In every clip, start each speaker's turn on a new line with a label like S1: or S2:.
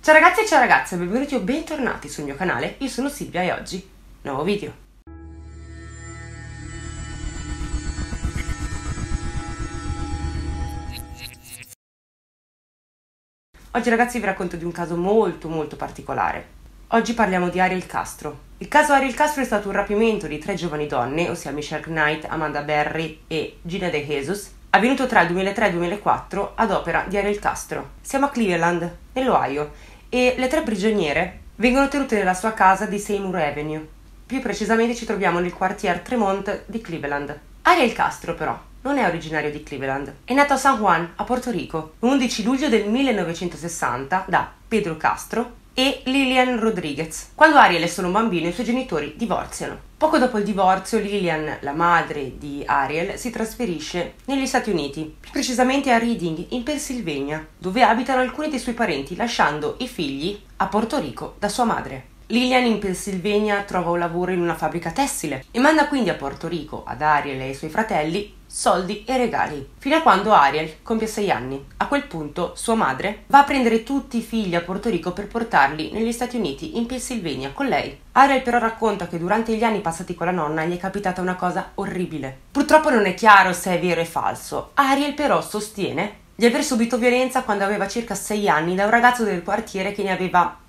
S1: Ciao ragazzi e ciao ragazze, benvenuti o bentornati sul mio canale. Io sono Silvia e oggi nuovo video. Oggi ragazzi vi racconto di un caso molto particolare. Oggi parliamo di Ariel Castro. Il caso Ariel Castro è stato un rapimento di 3 giovani donne, ossia Michelle Knight, Amanda Berry e Gina De Jesus, avvenuto tra il 2003 e il 2004 ad opera di Ariel Castro. Siamo a Cleveland, nell'Ohio, e le 3 prigioniere vengono tenute nella sua casa di Seymour Avenue. Più precisamente ci troviamo nel quartier Tremont di Cleveland. Ariel Castro però non è originario di Cleveland. È nato a San Juan, a Porto Rico, l'11 luglio del 1960 da Pedro Castro e Lillian Rodriguez. Quando Ariel è solo un bambino, i suoi genitori divorziano. Poco dopo il divorzio, Lillian, la madre di Ariel, si trasferisce negli Stati Uniti, più precisamente a Reading, in Pennsylvania, dove abitano alcuni dei suoi parenti, lasciando i figli a Porto Rico da sua madre. Lillian in Pennsylvania trova un lavoro in una fabbrica tessile e manda quindi a Porto Rico ad Ariel e ai suoi fratelli soldi e regali, fino a quando Ariel compie 6 anni. A quel punto sua madre va a prendere tutti i figli a Porto Rico per portarli negli Stati Uniti, in Pennsylvania, con lei. Ariel però racconta che durante gli anni passati con la nonna gli è capitata una cosa orribile. Purtroppo non è chiaro se è vero o falso. Ariel però sostiene di aver subito violenza quando aveva circa 6 anni da un ragazzo del quartiere che ne aveva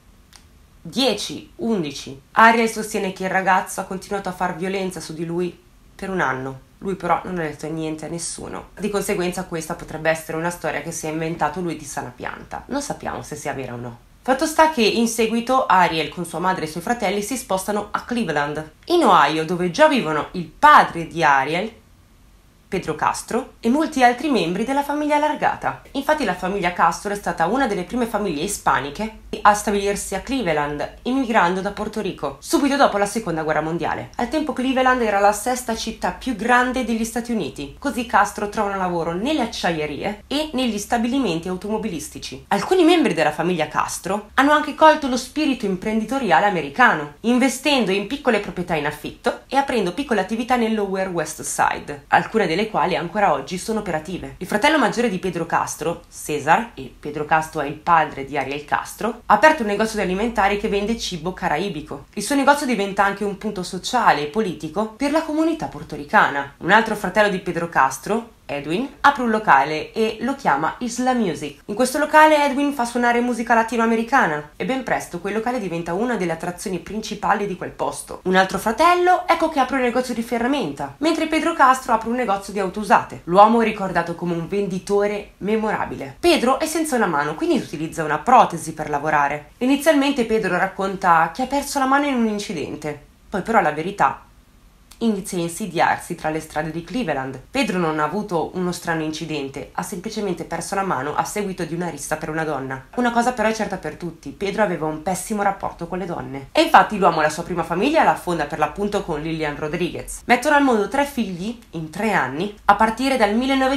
S1: 10, 11. Ariel sostiene che il ragazzo ha continuato a far violenza su di lui per un anno. Lui però non ha detto niente a nessuno. Di conseguenza questa potrebbe essere una storia che si è inventato lui di sana pianta. Non sappiamo se sia vera o no. Fatto sta che in seguito Ariel con sua madre e i suoi fratelli si spostano a Cleveland, in Ohio, dove già vivono il padre di Ariel, Pedro Castro, e molti altri membri della famiglia allargata. Infatti la famiglia Castro è stata una delle prime famiglie ispaniche a stabilirsi a Cleveland, immigrando da Porto Rico, subito dopo la seconda guerra mondiale. Al tempo Cleveland era la 6ª città più grande degli Stati Uniti, così Castro trovano lavoro nelle acciaierie e negli stabilimenti automobilistici. Alcuni membri della famiglia Castro hanno anche colto lo spirito imprenditoriale americano, investendo in piccole proprietà in affitto e aprendo piccole attività nel Lower West Side, alcune delle quali ancora oggi sono operative. Il fratello maggiore di Pedro Castro, Cesar, e Pedro Castro è il padre di Ariel Castro, ha aperto un negozio di alimentari che vende cibo caraibico. Il suo negozio diventa anche un punto sociale e politico per la comunità portoricana. Un altro fratello di Pedro Castro, Edwin, apre un locale e lo chiama Isla Music. In questo locale Edwin fa suonare musica latinoamericana e ben presto quel locale diventa una delle attrazioni principali di quel posto. Un altro fratello, ecco che apre un negozio di ferramenta, mentre Pedro Castro apre un negozio di auto usate. L'uomo è ricordato come un venditore memorabile. Pedro è senza una mano, quindi utilizza una protesi per lavorare. Inizialmente Pedro racconta che ha perso la mano in un incidente, poi però la verità inizia a insidiarsi tra le strade di Cleveland. Pedro non ha avuto uno strano incidente, ha semplicemente perso la mano a seguito di una rissa per una donna. Una cosa però è certa per tutti: Pedro aveva un pessimo rapporto con le donne. E infatti l'uomo la sua prima famiglia la fonda per l'appunto con Lillian Rodriguez. Mettono al mondo 3 figli in 3 anni a partire dal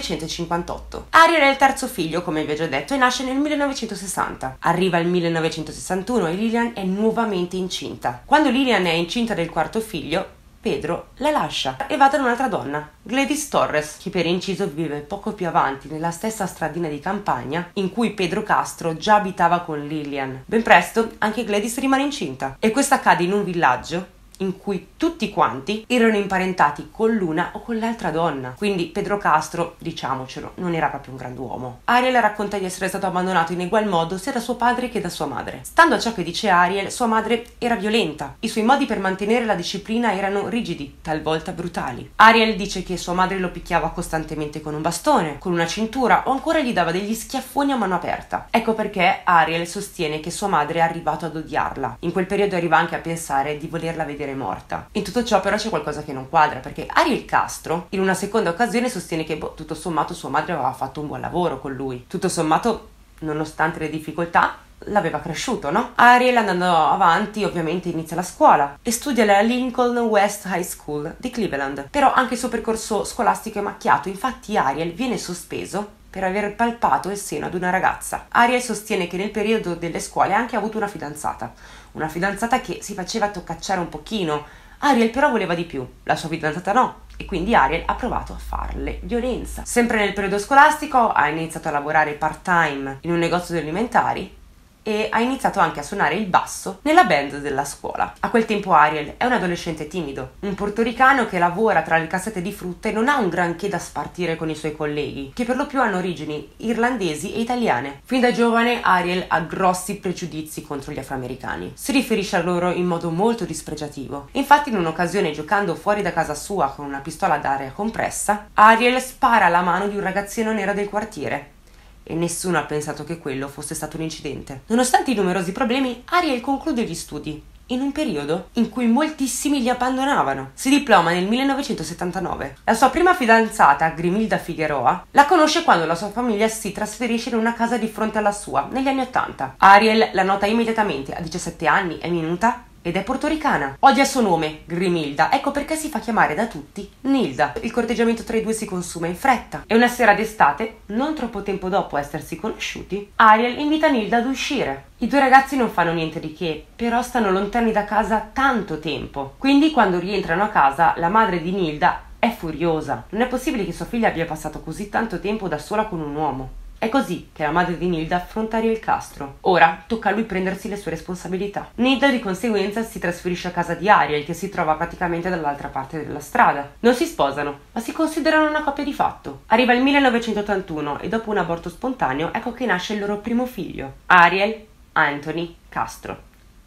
S1: 1958. Ariel è il terzo figlio, come vi ho già detto, e nasce nel 1960. Arriva il 1961 e Lillian è nuovamente incinta. Quando Lillian è incinta del quarto figlio, Pedro la lascia e va da un'altra donna, Gladys Torres, che per inciso vive poco più avanti nella stessa stradina di campagna in cui Pedro Castro già abitava con Lillian. Ben presto anche Gladys rimane incinta e questo accade in un villaggio in cui tutti quanti erano imparentati con l'una o con l'altra donna. Quindi Pedro Castro, diciamocelo, non era proprio un grand'uomo. Ariel racconta di essere stato abbandonato in egual modo sia da suo padre che da sua madre. Stando a ciò che dice Ariel, sua madre era violenta. I suoi modi per mantenere la disciplina erano rigidi, talvolta brutali. Ariel dice che sua madre lo picchiava costantemente con un bastone, con una cintura o ancora gli dava degli schiaffoni a mano aperta. Ecco perché Ariel sostiene che sua madre è arrivato ad odiarla. In quel periodo arriva anche a pensare di volerla vedere morta. In tutto ciò però c'è qualcosa che non quadra, perché Ariel Castro in una seconda occasione sostiene che tutto sommato sua madre aveva fatto un buon lavoro con lui. Tutto sommato, nonostante le difficoltà, l'aveva cresciuto, no? Ariel, andando avanti, ovviamente inizia la scuola e studia alla Lincoln West High School di Cleveland. Però anche il suo percorso scolastico è macchiato, infatti Ariel viene sospeso per aver palpato il seno ad una ragazza. Ariel sostiene che nel periodo delle scuole ha anche avuto una fidanzata che si faceva toccacciare un pochino. Ariel però voleva di più, la sua fidanzata no, e quindi Ariel ha provato a farle violenza. Sempre nel periodo scolastico ha iniziato a lavorare part-time in un negozio di alimentari e ha iniziato anche a suonare il basso nella band della scuola. A quel tempo Ariel è un adolescente timido, un portoricano che lavora tra le cassette di frutta e non ha un granché da spartire con i suoi colleghi, che per lo più hanno origini irlandesi e italiane. Fin da giovane Ariel ha grossi pregiudizi contro gli afroamericani. Si riferisce a loro in modo molto dispregiativo. Infatti in un'occasione, giocando fuori da casa sua con una pistola ad aria compressa, Ariel spara alla mano di un ragazzino nero del quartiere. E nessuno ha pensato che quello fosse stato un incidente. Nonostante i numerosi problemi, Ariel conclude gli studi, in un periodo in cui moltissimi li abbandonavano. Si diploma nel 1979. La sua prima fidanzata, Grimilda Figueroa, la conosce quando la sua famiglia si trasferisce in una casa di fronte alla sua, negli anni '80. Ariel la nota immediatamente, a 17 anni, è minuta ed è portoricana. Odia il suo nome, Grimilda, ecco perché si fa chiamare da tutti Nilda. Il corteggiamento tra i due si consuma in fretta e una sera d'estate, non troppo tempo dopo essersi conosciuti, Ariel invita Nilda ad uscire. I due ragazzi non fanno niente di che, però stanno lontani da casa tanto tempo. Quindi quando rientrano a casa, la madre di Nilda è furiosa. Non è possibile che sua figlia abbia passato così tanto tempo da sola con un uomo. È così che la madre di Nilda affronta Ariel Castro. Ora tocca a lui prendersi le sue responsabilità. Nilda di conseguenza si trasferisce a casa di Ariel, che si trova praticamente dall'altra parte della strada. Non si sposano, ma si considerano una coppia di fatto. Arriva il 1981 e dopo un aborto spontaneo ecco che nasce il loro primo figlio, Ariel Anthony Castro.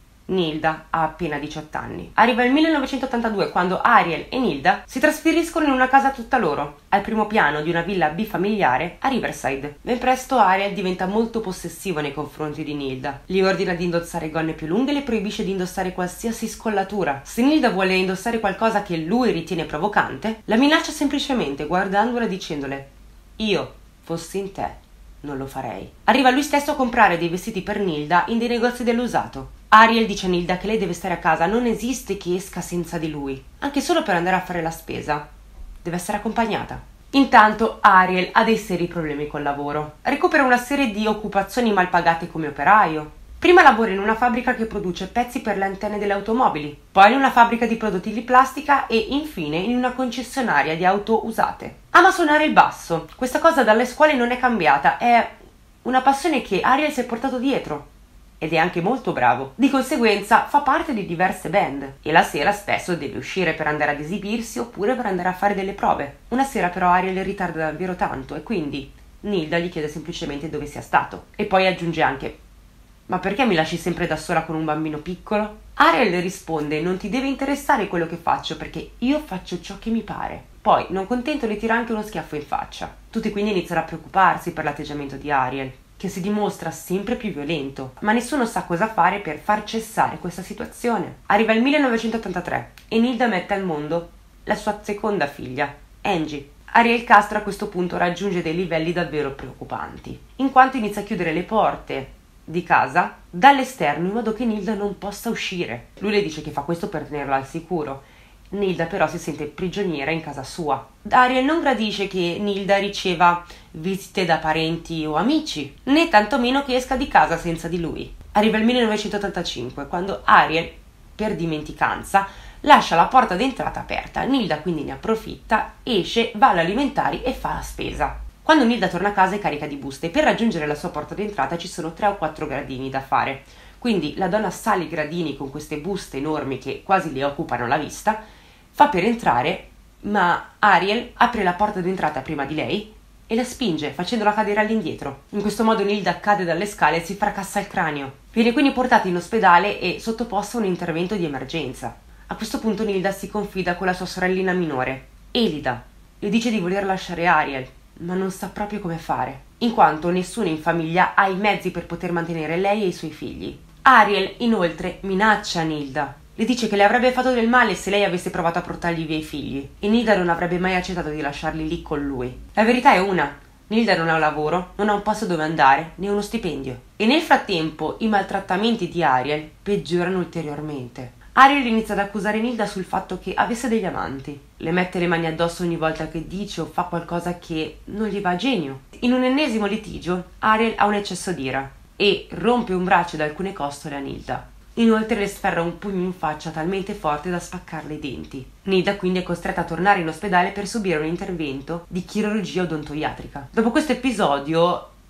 S1: Nilda ha appena 18 anni. Arriva il 1982 quando Ariel e Nilda si trasferiscono in una casa tutta loro, al primo piano di una villa bifamiliare a Riverside. Ben presto Ariel diventa molto possessivo nei confronti di Nilda. Gli ordina di indossare gonne più lunghe e le proibisce di indossare qualsiasi scollatura. Se Nilda vuole indossare qualcosa che lui ritiene provocante, la minaccia semplicemente guardandola e dicendole: io fossi in te non lo farei. Arriva lui stesso a comprare dei vestiti per Nilda in dei negozi dell'usato. Ariel dice a Nilda che lei deve stare a casa, non esiste che esca senza di lui. Anche solo per andare a fare la spesa deve essere accompagnata. Intanto Ariel ha dei seri problemi col lavoro. Recupera una serie di occupazioni mal pagate come operaio. Prima lavora in una fabbrica che produce pezzi per le antenne delle automobili, poi in una fabbrica di prodotti di plastica e infine in una concessionaria di auto usate. Ama suonare il basso. Questa cosa dalle scuole non è cambiata, è una passione che Ariel si è portato dietro. Ed è anche molto bravo. Di conseguenza fa parte di diverse band e la sera spesso deve uscire per andare ad esibirsi oppure per andare a fare delle prove. Una sera però Ariel ritarda davvero tanto e quindi Nilda gli chiede semplicemente dove sia stato. E poi aggiunge anche: ma perché mi lasci sempre da sola con un bambino piccolo? Ariel le risponde: non ti deve interessare quello che faccio perché io faccio ciò che mi pare. Poi, non contento, le tira anche uno schiaffo in faccia. Tutti quindi iniziano a preoccuparsi per l'atteggiamento di Ariel, che si dimostra sempre più violento, ma nessuno sa cosa fare per far cessare questa situazione. Arriva il 1983 e Nilda mette al mondo la sua seconda figlia, Angie. Ariel Castro a questo punto raggiunge dei livelli davvero preoccupanti, in quanto inizia a chiudere le porte di casa dall'esterno in modo che Nilda non possa uscire. Lui le dice che fa questo per tenerla al sicuro. Nilda però si sente prigioniera in casa sua. Ariel non gradisce che Nilda riceva visite da parenti o amici, né tantomeno che esca di casa senza di lui. Arriva il 1985 quando Ariel, per dimenticanza, lascia la porta d'entrata aperta. Nilda quindi ne approfitta, esce, va all'alimentari e fa la spesa. Quando Nilda torna a casa è carica di buste e per raggiungere la sua porta d'entrata ci sono 3 o 4 gradini da fare. Quindi la donna sale i gradini con queste buste enormi che quasi le occupano la vista, fa per entrare, ma Ariel apre la porta d'entrata prima di lei e la spinge, facendola cadere all'indietro. In questo modo Nilda cade dalle scale e si fracassa il cranio. Viene quindi portata in ospedale e sottoposta a un intervento di emergenza. A questo punto Nilda si confida con la sua sorellina minore, Elida. Le dice di voler lasciare Ariel, ma non sa proprio come fare, in quanto nessuno in famiglia ha i mezzi per poter mantenere lei e i suoi figli. Ariel, inoltre, minaccia Nilda. Le dice che le avrebbe fatto del male se lei avesse provato a portargli via i figli, e Nilda non avrebbe mai accettato di lasciarli lì con lui. La verità è una: Nilda non ha un lavoro, non ha un posto dove andare, né uno stipendio. E nel frattempo i maltrattamenti di Ariel peggiorano ulteriormente. Ariel inizia ad accusare Nilda sul fatto che avesse degli amanti. Le mette le mani addosso ogni volta che dice o fa qualcosa che non gli va a genio. In un ennesimo litigio, Ariel ha un eccesso d'ira e rompe un braccio ed alcune costole a Nilda. Inoltre le sferra un pugno in faccia talmente forte da spaccarle i denti. Nilda quindi è costretta a tornare in ospedale per subire un intervento di chirurgia odontoiatrica. Dopo questo episodio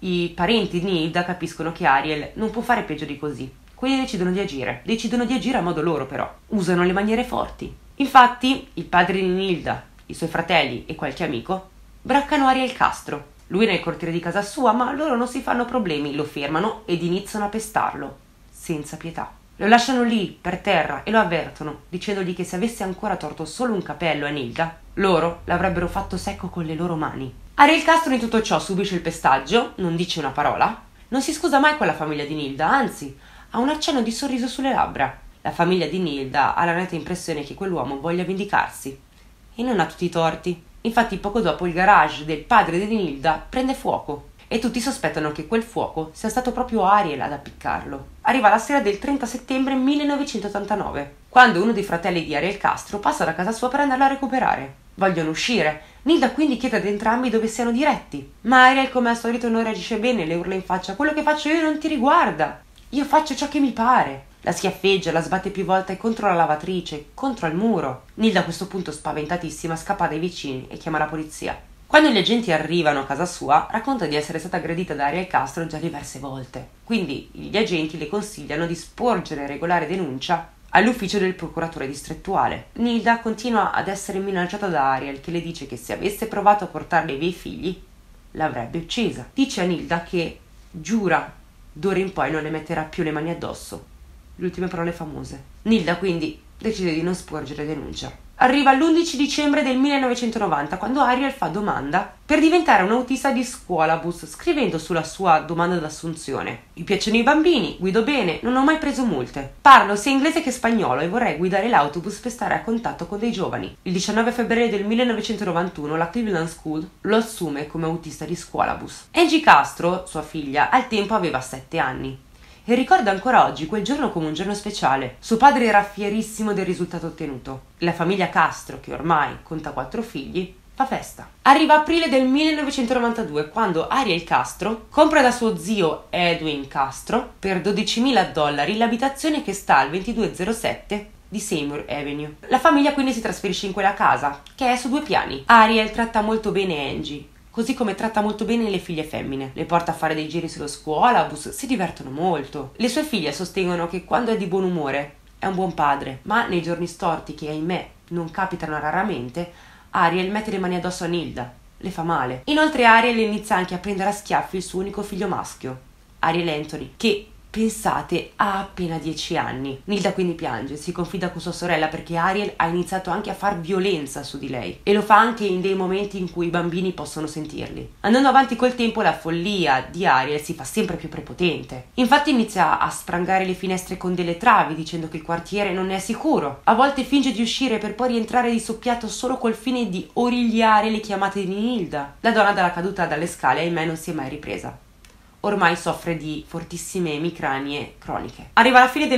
S1: I parenti di Nilda capiscono che Ariel non può fare peggio di così, quindi decidono di agire a modo loro però, usano le maniere forti. Infatti il padre di Nilda, i suoi fratelli e qualche amico braccano Ariel Castro. Lui è nel cortile di casa sua, ma loro non si fanno problemi, lo fermano ed iniziano a pestarlo, senza pietà. Lo lasciano lì, per terra, e lo avvertono, dicendogli che se avesse ancora torto solo un capello a Nilda, loro l'avrebbero fatto secco con le loro mani. Ariel Castro in tutto ciò subisce il pestaggio, non dice una parola, non si scusa mai con la famiglia di Nilda, anzi, ha un accenno di sorriso sulle labbra. La famiglia di Nilda ha la netta impressione che quell'uomo voglia vendicarsi. E non ha tutti i torti. Infatti poco dopo il garage del padre di Nilda prende fuoco e tutti sospettano che quel fuoco sia stato proprio Ariel ad appiccarlo. Arriva la sera del 30 settembre 1989, quando uno dei fratelli di Ariel Castro passa da casa sua per andarla a recuperare. Vogliono uscire. Nilda quindi chiede ad entrambi dove siano diretti. Ma Ariel, come al solito, non reagisce bene, le urla in faccia: quello che faccio io non ti riguarda. Io faccio ciò che mi pare. La schiaffeggia, la sbatte più volte contro la lavatrice, contro il muro. Nilda a questo punto, spaventatissima, scappa dai vicini e chiama la polizia. Quando gli agenti arrivano a casa sua, racconta di essere stata aggredita da Ariel Castro già diverse volte. Quindi gli agenti le consigliano di sporgere regolare denuncia all'ufficio del procuratore distrettuale. Nilda continua ad essere minacciata da Ariel, che le dice che se avesse provato a portarle via i figli, l'avrebbe uccisa. Dice a Nilda che giura d'ora in poi non le metterà più le mani addosso. Le ultime parole famose. Nilda quindi decide di non sporgere denuncia. Arriva l'11 dicembre del 1990, quando Ariel fa domanda per diventare un autista di scuolabus, scrivendo sulla sua domanda d'assunzione: mi piacciono i bambini, guido bene, non ho mai preso multe, parlo sia inglese che spagnolo e vorrei guidare l'autobus per stare a contatto con dei giovani. Il 19 febbraio del 1991 la Cleveland School lo assume come autista di scuolabus. Angie Castro, sua figlia, al tempo aveva 7 anni. E ricorda ancora oggi quel giorno come un giorno speciale. Suo padre era fierissimo del risultato ottenuto. La famiglia Castro, che ormai conta 4 figli, fa festa. Arriva aprile del 1992, quando Ariel Castro compra da suo zio Edwin Castro per $12.000 l'abitazione che sta al 2207 di Seymour Avenue. La famiglia quindi si trasferisce in quella casa, che è su 2 piani. Ariel tratta molto bene Angie, così come tratta molto bene le figlie femmine. Le porta a fare dei giri sullo scuolabus, si divertono molto. Le sue figlie sostengono che quando è di buon umore è un buon padre, ma nei giorni storti, che ahimè non capitano raramente, Ariel mette le mani addosso a Nilda, le fa male. Inoltre Ariel inizia anche a prendere a schiaffi il suo unico figlio maschio, Ariel Anthony, che, pensate, ha appena 10 anni. Nilda quindi piange, si confida con sua sorella perché Ariel ha iniziato anche a far violenza su di lei e lo fa anche in dei momenti in cui i bambini possono sentirli. Andando avanti col tempo, la follia di Ariel si fa sempre più prepotente. Infatti inizia a sprangare le finestre con delle travi, dicendo che il quartiere non è sicuro. A volte finge di uscire per poi rientrare di soppiato solo col fine di origliare le chiamate di Nilda. La donna dalla caduta dalle scale, ahimè, non si è mai ripresa. Ormai soffre di fortissime emicranie croniche. Arriva la fine del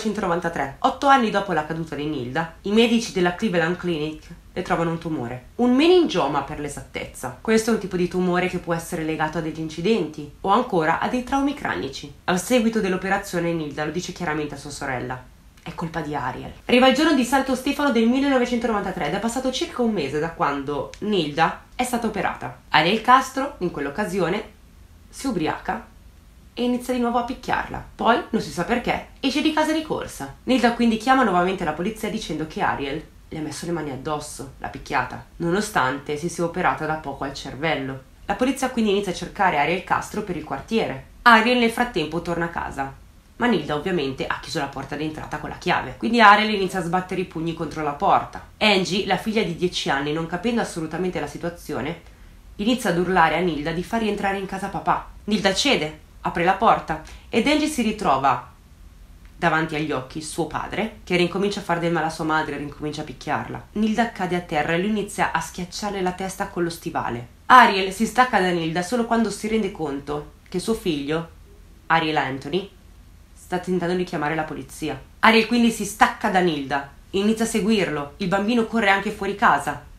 S1: 1993. 8 anni dopo la caduta di Nilda, i medici della Cleveland Clinic le trovano un tumore. Un meningioma, per l'esattezza. Questo è un tipo di tumore che può essere legato a degli incidenti o ancora a dei traumi cranici. Al seguito dell'operazione, Nilda lo dice chiaramente a sua sorella: è colpa di Ariel. Arriva il giorno di Santo Stefano del 1993 ed è passato circa un mese da quando Nilda è stata operata. Ariel Castro, in quell'occasione, si ubriaca e inizia di nuovo a picchiarla. Poi, non si sa perché, esce di casa di corsa. Nilda quindi chiama nuovamente la polizia dicendo che Ariel le ha messo le mani addosso, l'ha picchiata, nonostante si sia operata da poco al cervello. La polizia quindi inizia a cercare Ariel Castro per il quartiere. Ariel nel frattempo torna a casa, ma Nilda ovviamente ha chiuso la porta d'entrata con la chiave. Quindi Ariel inizia a sbattere i pugni contro la porta. Angie, la figlia di 10 anni, non capendo assolutamente la situazione, inizia ad urlare a Nilda di far rientrare in casa papà. Nilda cede, apre la porta ed Angie si ritrova davanti agli occhi suo padre, che ricomincia a far del male a sua madre e ricomincia a picchiarla. Nilda cade a terra e lui inizia a schiacciarle la testa con lo stivale. Ariel si stacca da Nilda solo quando si rende conto che suo figlio, Ariel Anthony, sta tentando di chiamare la polizia. Ariel quindi si stacca da Nilda, inizia a seguirlo. Il bambino corre anche fuori casa.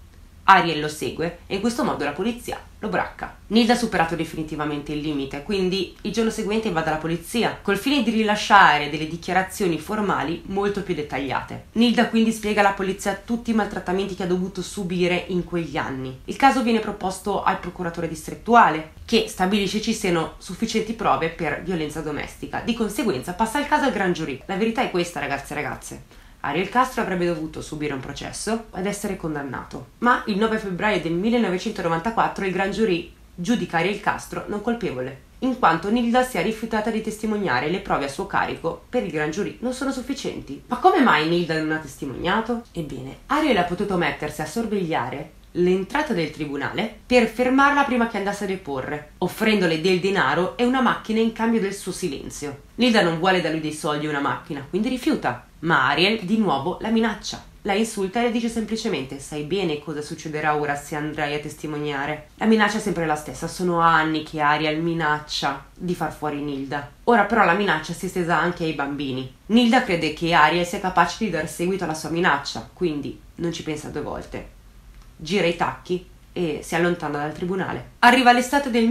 S1: Ariel lo segue e in questo modo la polizia lo bracca. Nilda ha superato definitivamente il limite, quindi il giorno seguente va dalla polizia col fine di rilasciare delle dichiarazioni formali molto più dettagliate. Nilda quindi spiega alla polizia tutti i maltrattamenti che ha dovuto subire in quegli anni. Il caso viene proposto al procuratore distrettuale, che stabilisce ci siano sufficienti prove per violenza domestica. Di conseguenza passa il caso al gran giurì. La verità è questa, ragazzi e ragazze. Ariel Castro avrebbe dovuto subire un processo ed essere condannato. Ma il 9 febbraio del 1994 il gran giurì giudica Ariel Castro non colpevole, in quanto Nilda si è rifiutata di testimoniare e le prove a suo carico per il gran giurì non sono sufficienti. Ma come mai Nilda non ha testimoniato? Ebbene, Ariel ha potuto mettersi a sorvegliare l'entrata del tribunale per fermarla prima che andasse a deporre, offrendole del denaro e una macchina in cambio del suo silenzio. Nilda non vuole da lui dei soldi e una macchina, quindi rifiuta. Ma Ariel di nuovo la minaccia. La insulta e le dice semplicemente: sai bene cosa succederà ora se andrai a testimoniare. La minaccia è sempre la stessa, sono anni che Ariel minaccia di far fuori Nilda. Ora però la minaccia si è estesa anche ai bambini. Nilda crede che Ariel sia capace di dar seguito alla sua minaccia, quindi non ci pensa due volte. Gira i tacchi e si allontana dal tribunale. Arriva l'estate del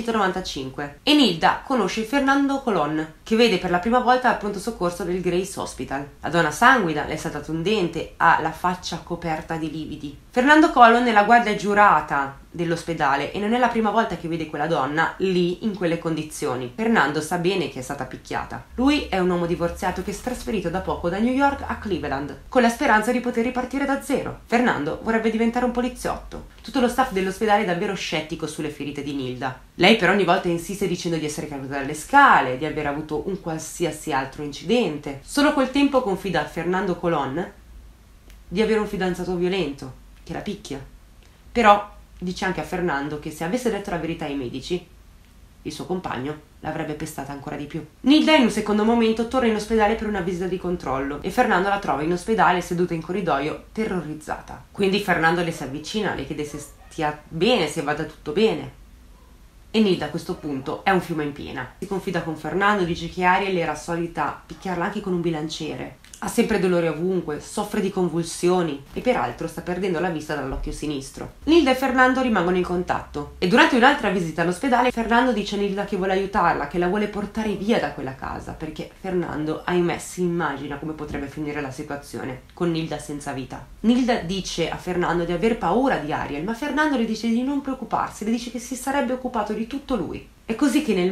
S1: 1995 e Nilda conosce Fernando Colon, che vede per la prima volta al pronto soccorso del Grace Hospital. La donna sanguina, le è saltato un dente, ha la faccia coperta di lividi. Fernando Colon è la guardia giurata dell'ospedale e non è la prima volta che vede quella donna lì in quelle condizioni. Fernando sa bene che è stata picchiata. Lui è un uomo divorziato che si è trasferito da poco da New York a Cleveland con la speranza di poter ripartire da zero. Fernando vorrebbe diventare un poliziotto. Tutto lo staff dell'ospedale è davvero scettico sulle ferite di Nilda. Lei però ogni volta insiste dicendo di essere caduta dalle scale, di aver avuto un qualsiasi altro incidente. Solo col tempo confida a Fernando Colon di avere un fidanzato violento che la picchia. Però dice anche a Fernando che se avesse detto la verità ai medici, il suo compagno l'avrebbe pestata ancora di più. Nilda in un secondo momento torna in ospedale per una visita di controllo e Fernando la trova in ospedale seduta in corridoio terrorizzata. Quindi Fernando le si avvicina, le chiede se stia bene, se vada tutto bene. E Nilda a questo punto è un fiume in piena. Si confida con Fernando, dice che Ariel era solita picchiarla anche con un bilanciere. Ha sempre dolore ovunque, soffre di convulsioni e peraltro sta perdendo la vista dall'occhio sinistro. Nilda e Fernando rimangono in contatto e durante un'altra visita all'ospedale Fernando dice a Nilda che vuole aiutarla, che la vuole portare via da quella casa, perché Fernando, ahimè, si immagina come potrebbe finire la situazione con Nilda senza vita. Nilda dice a Fernando di aver paura di Ariel, ma Fernando le dice di non preoccuparsi, le dice che si sarebbe occupato di tutto lui. È così che nel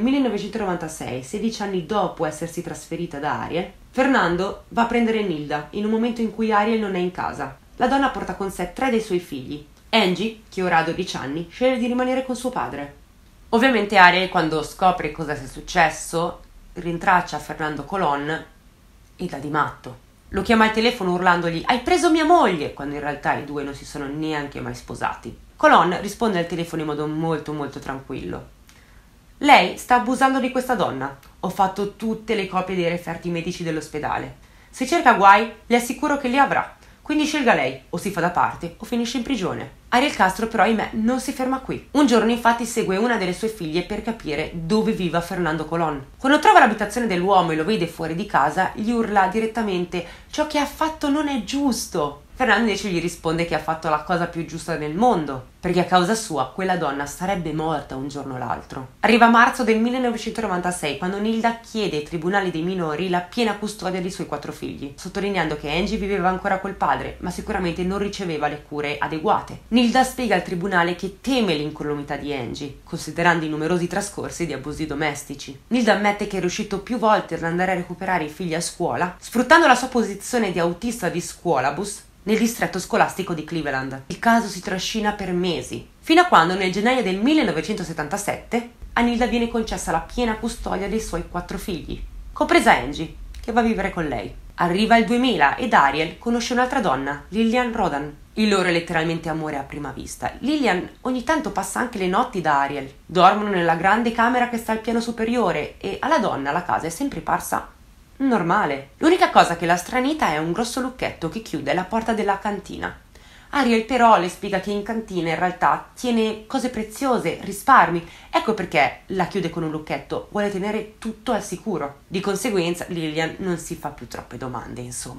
S1: 1996, 16 anni dopo essersi trasferita da Ariel, Fernando va a prendere Nilda in un momento in cui Ariel non è in casa. La donna porta con sé 3 dei suoi figli. Angie, che ora ha 12 anni, sceglie di rimanere con suo padre. Ovviamente Ariel, quando scopre cosa sia successo, rintraccia Fernando Colon e dà di matto. Lo chiama al telefono urlandogli: "Hai preso mia moglie!", quando in realtà i due non si sono neanche mai sposati. Colon risponde al telefono in modo molto tranquillo: "Lei sta abusando di questa donna. Ho fatto tutte le copie dei referti medici dell'ospedale. Se cerca guai, le assicuro che li avrà. Quindi scelga lei, o si fa da parte o finisce in prigione." Ariel Castro però, ahimè, non si ferma qui. Un giorno infatti segue una delle sue figlie per capire dove viva Fernando Colon. Quando trova l'abitazione dell'uomo e lo vede fuori di casa, gli urla direttamente: "Ciò che ha fatto non è giusto!" Fernando invece gli risponde che ha fatto la cosa più giusta del mondo, perché a causa sua quella donna sarebbe morta un giorno o l'altro. Arriva marzo del 1996 quando Nilda chiede ai tribunali dei minori la piena custodia dei suoi 4 figli, sottolineando che Angie viveva ancora col padre, ma sicuramente non riceveva le cure adeguate. Nilda spiega al tribunale che teme l'incolumità di Angie, considerando i numerosi trascorsi di abusi domestici. Nilda ammette che è riuscito più volte ad andare a recuperare i figli a scuola, sfruttando la sua posizione di autista di scuolabus nel distretto scolastico di Cleveland. Il caso si trascina per mesi, fino a quando nel gennaio del 1977 a Nilda viene concessa la piena custodia dei suoi 4 figli, compresa Angie, che va a vivere con lei. Arriva il 2000 ed Ariel conosce un'altra donna, Lillian Rodan. Il loro è letteralmente amore a prima vista. Lillian ogni tanto passa anche le notti da Ariel. Dormono nella grande camera che sta al piano superiore e alla donna la casa è sempre parsa normale. L'unica cosa che la stranita è un grosso lucchetto che chiude la porta della cantina. Ariel però le spiega che in cantina in realtà tiene cose preziose, risparmi. Ecco perché la chiude con un lucchetto, vuole tenere tutto al sicuro. Di conseguenza Lillian non si fa più troppe domande, insomma.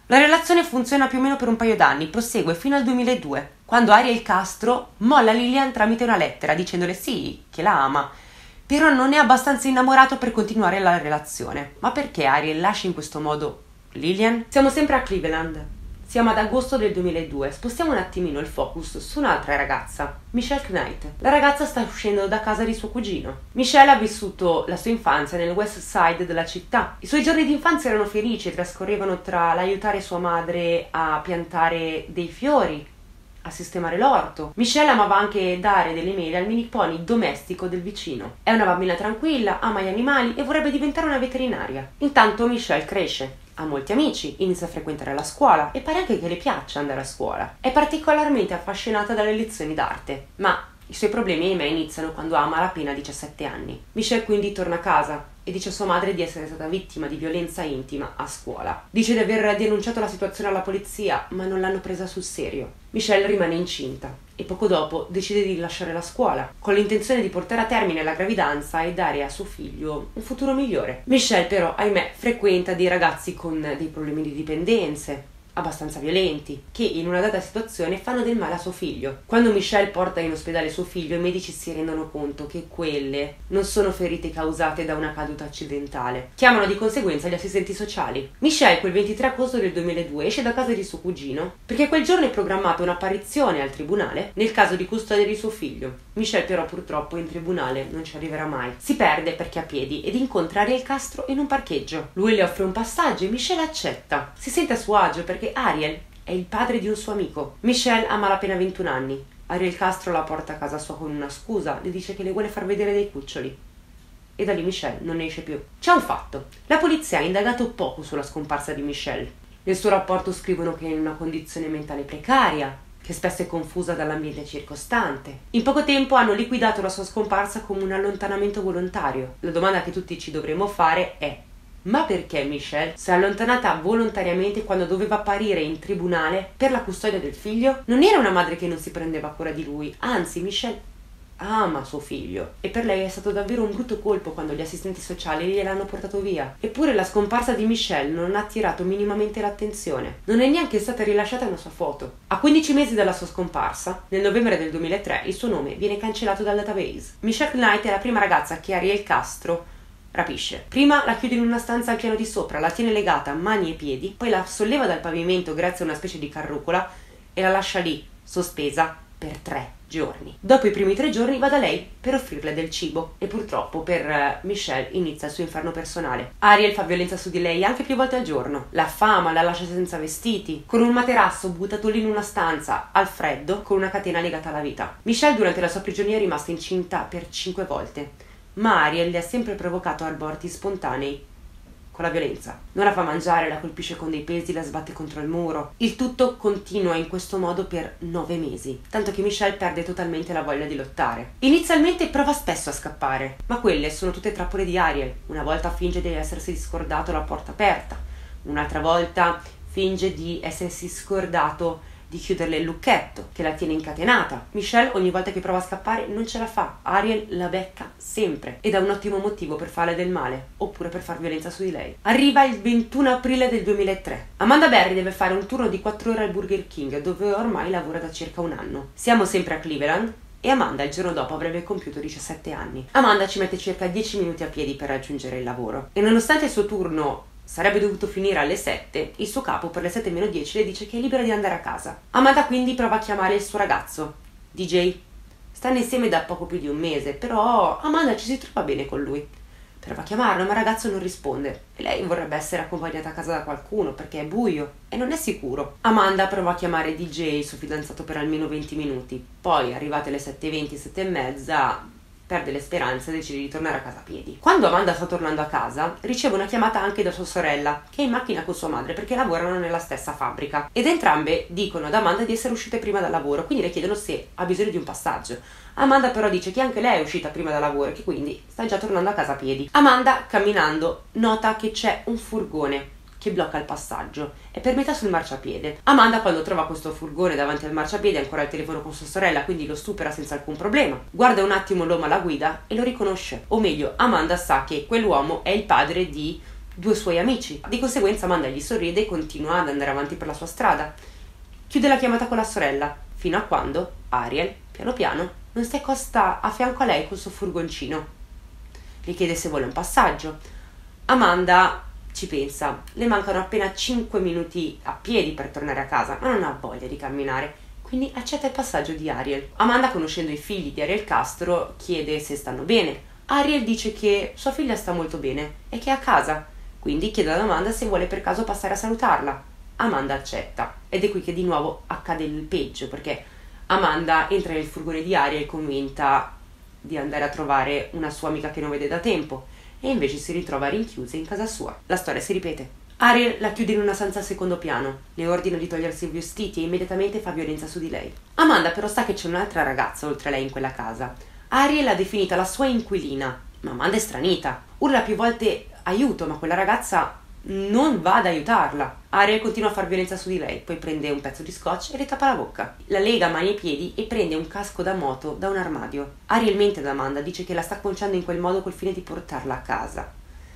S1: La relazione funziona più o meno per un paio d'anni, prosegue fino al 2002, quando Ariel Castro molla Lillian tramite una lettera dicendole sì, che la ama, però non è abbastanza innamorato per continuare la relazione. Ma perché Ariel lascia in questo modo Lillian? Siamo sempre a Cleveland. Siamo ad agosto del 2002. Spostiamo un attimino il focus su un'altra ragazza, Michelle Knight. La ragazza sta uscendo da casa di suo cugino. Michelle ha vissuto la sua infanzia nel West Side della città. I suoi giorni di infanzia erano felici, trascorrevano tra l'aiutare sua madre a piantare dei fiori, a sistemare l'orto. Michelle amava anche dare delle mele al mini pony domestico del vicino. È una bambina tranquilla, ama gli animali e vorrebbe diventare una veterinaria. Intanto Michelle cresce. Ha molti amici, inizia a frequentare la scuola e pare anche che le piaccia andare a scuola. È particolarmente affascinata dalle lezioni d'arte, ma i suoi problemi iniziano quando ha a malapena 17 anni. Michelle quindi torna a casa e dice a sua madre di essere stata vittima di violenza intima a scuola. Dice di aver denunciato la situazione alla polizia, ma non l'hanno presa sul serio. Michelle rimane incinta e poco dopo decide di lasciare la scuola, con l'intenzione di portare a termine la gravidanza e dare a suo figlio un futuro migliore. Michelle però, ahimè, frequenta dei ragazzi con dei problemi di dipendenze, abbastanza violenti, che in una data situazione fanno del male a suo figlio. Quando Michelle porta in ospedale suo figlio, i medici si rendono conto che quelle non sono ferite causate da una caduta accidentale. Chiamano di conseguenza gli assistenti sociali. Michelle quel 23 agosto del 2002 esce da casa di suo cugino perché quel giorno è programmata un'apparizione al tribunale nel caso di custodia di suo figlio. Michelle però purtroppo in tribunale non ci arriverà mai. Si perde perché a piedi ed incontra Ariel Castro in un parcheggio. Lui le offre un passaggio e Michelle accetta. Si sente a suo agio perché Ariel è il padre di un suo amico. Michelle ha malapena 21 anni. Ariel Castro la porta a casa sua con una scusa, le dice che le vuole far vedere dei cuccioli. E da lì Michelle non ne esce più. C'è un fatto. La polizia ha indagato poco sulla scomparsa di Michelle. Nel suo rapporto scrivono che è in una condizione mentale precaria, che spesso è confusa dall'ambiente circostante. In poco tempo hanno liquidato la sua scomparsa come un allontanamento volontario. La domanda che tutti ci dovremmo fare è: ma perché Michelle si è allontanata volontariamente quando doveva apparire in tribunale per la custodia del figlio? Non era una madre che non si prendeva cura di lui, anzi Michelle ama suo figlio e per lei è stato davvero un brutto colpo quando gli assistenti sociali gliel'hanno portato via. Eppure la scomparsa di Michelle non ha attirato minimamente l'attenzione. Non è neanche stata rilasciata una sua foto. A 15 mesi dalla sua scomparsa, nel novembre del 2003, il suo nome viene cancellato dal database. Michelle Knight è la prima ragazza che Ariel Castro rapisce. Prima la chiude in una stanza al piano di sopra, la tiene legata a mani e piedi, poi la solleva dal pavimento grazie a una specie di carrucola e la lascia lì, sospesa, per 3 giorni. Dopo i primi 3 giorni va da lei per offrirle del cibo e purtroppo per Michelle inizia il suo inferno personale. Ariel fa violenza su di lei anche più volte al giorno. La affama, la lascia senza vestiti, con un materasso buttato lì in una stanza al freddo con una catena legata alla vita. Michelle durante la sua prigionia è rimasta incinta per 5 volte. Ma Ariel le ha sempre provocato aborti spontanei con la violenza. Non la fa mangiare, la colpisce con dei pesi, la sbatte contro il muro. Il tutto continua in questo modo per 9 mesi, tanto che Michelle perde totalmente la voglia di lottare. Inizialmente prova spesso a scappare, ma quelle sono tutte trappole di Ariel. Una volta finge di essersi scordato la porta aperta, un'altra volta finge di essersi scordato di chiuderle il lucchetto, che la tiene incatenata. Michelle ogni volta che prova a scappare non ce la fa. Ariel la becca sempre ed ha un ottimo motivo per farle del male oppure per far violenza su di lei. Arriva il 21 aprile del 2003. Amanda Berry deve fare un turno di 4 ore al Burger King, dove ormai lavora da circa un anno. Siamo sempre a Cleveland e Amanda il giorno dopo avrebbe compiuto 17 anni. Amanda ci mette circa 10 minuti a piedi per raggiungere il lavoro e nonostante il suo turno sarebbe dovuto finire alle 7, il suo capo per le 7:10 le dice che è libera di andare a casa. Amanda quindi prova a chiamare il suo ragazzo, DJ. Stanno insieme da poco più di un mese, però Amanda ci si trova bene con lui. Prova a chiamarlo, ma il ragazzo non risponde e lei vorrebbe essere accompagnata a casa da qualcuno perché è buio e non è sicuro. Amanda prova a chiamare DJ, il suo fidanzato, per almeno 20 minuti. Poi, arrivate le 7:20, 7:30, perde le speranze e decide di tornare a casa a piedi. Quando Amanda sta tornando a casa, riceve una chiamata anche da sua sorella, che è in macchina con sua madre perché lavorano nella stessa fabbrica. Ed entrambe dicono ad Amanda di essere uscite prima dal lavoro, quindi le chiedono se ha bisogno di un passaggio. Amanda però dice che anche lei è uscita prima dal lavoro e che quindi sta già tornando a casa a piedi. Amanda, camminando, nota che c'è un furgone che blocca il passaggio. È per metà sul marciapiede. Amanda, quando trova questo furgone davanti al marciapiede, è ancora al telefono con sua sorella, quindi lo supera senza alcun problema. Guarda un attimo l'uomo alla guida e lo riconosce. O meglio, Amanda sa che quell'uomo è il padre di 2 suoi amici. Di conseguenza Amanda gli sorride e continua ad andare avanti per la sua strada. Chiude la chiamata con la sorella, fino a quando Ariel, piano piano, non si accosta a fianco a lei col suo furgoncino. Le chiede se vuole un passaggio. Amanda ci pensa, le mancano appena 5 minuti a piedi per tornare a casa, ma non ha voglia di camminare, quindi accetta il passaggio di Ariel. Amanda, conoscendo i figli di Ariel Castro, chiede se stanno bene. Ariel dice che sua figlia sta molto bene e che è a casa, quindi chiede ad Amanda se vuole per caso passare a salutarla. Amanda accetta, ed è qui che di nuovo accade il peggio, perché Amanda entra nel furgone di Ariel e commenta di andare a trovare una sua amica che non vede da tempo, e invece si ritrova rinchiusa in casa sua. La storia si ripete. Ariel la chiude in una stanza al secondo piano, le ordina di togliersi i vestiti e immediatamente fa violenza su di lei. Amanda però sa che c'è un'altra ragazza oltre a lei in quella casa. Ariel l'ha definita la sua inquilina, ma Amanda è stranita. Urla più volte aiuto, ma quella ragazza non va ad aiutarla. Ariel continua a far violenza su di lei, poi prende un pezzo di scotch e le tappa la bocca. La lega mani e piedi e prende un casco da moto da un armadio. Ariel mente ad Amanda, dice che la sta conciando in quel modo col fine di portarla a casa.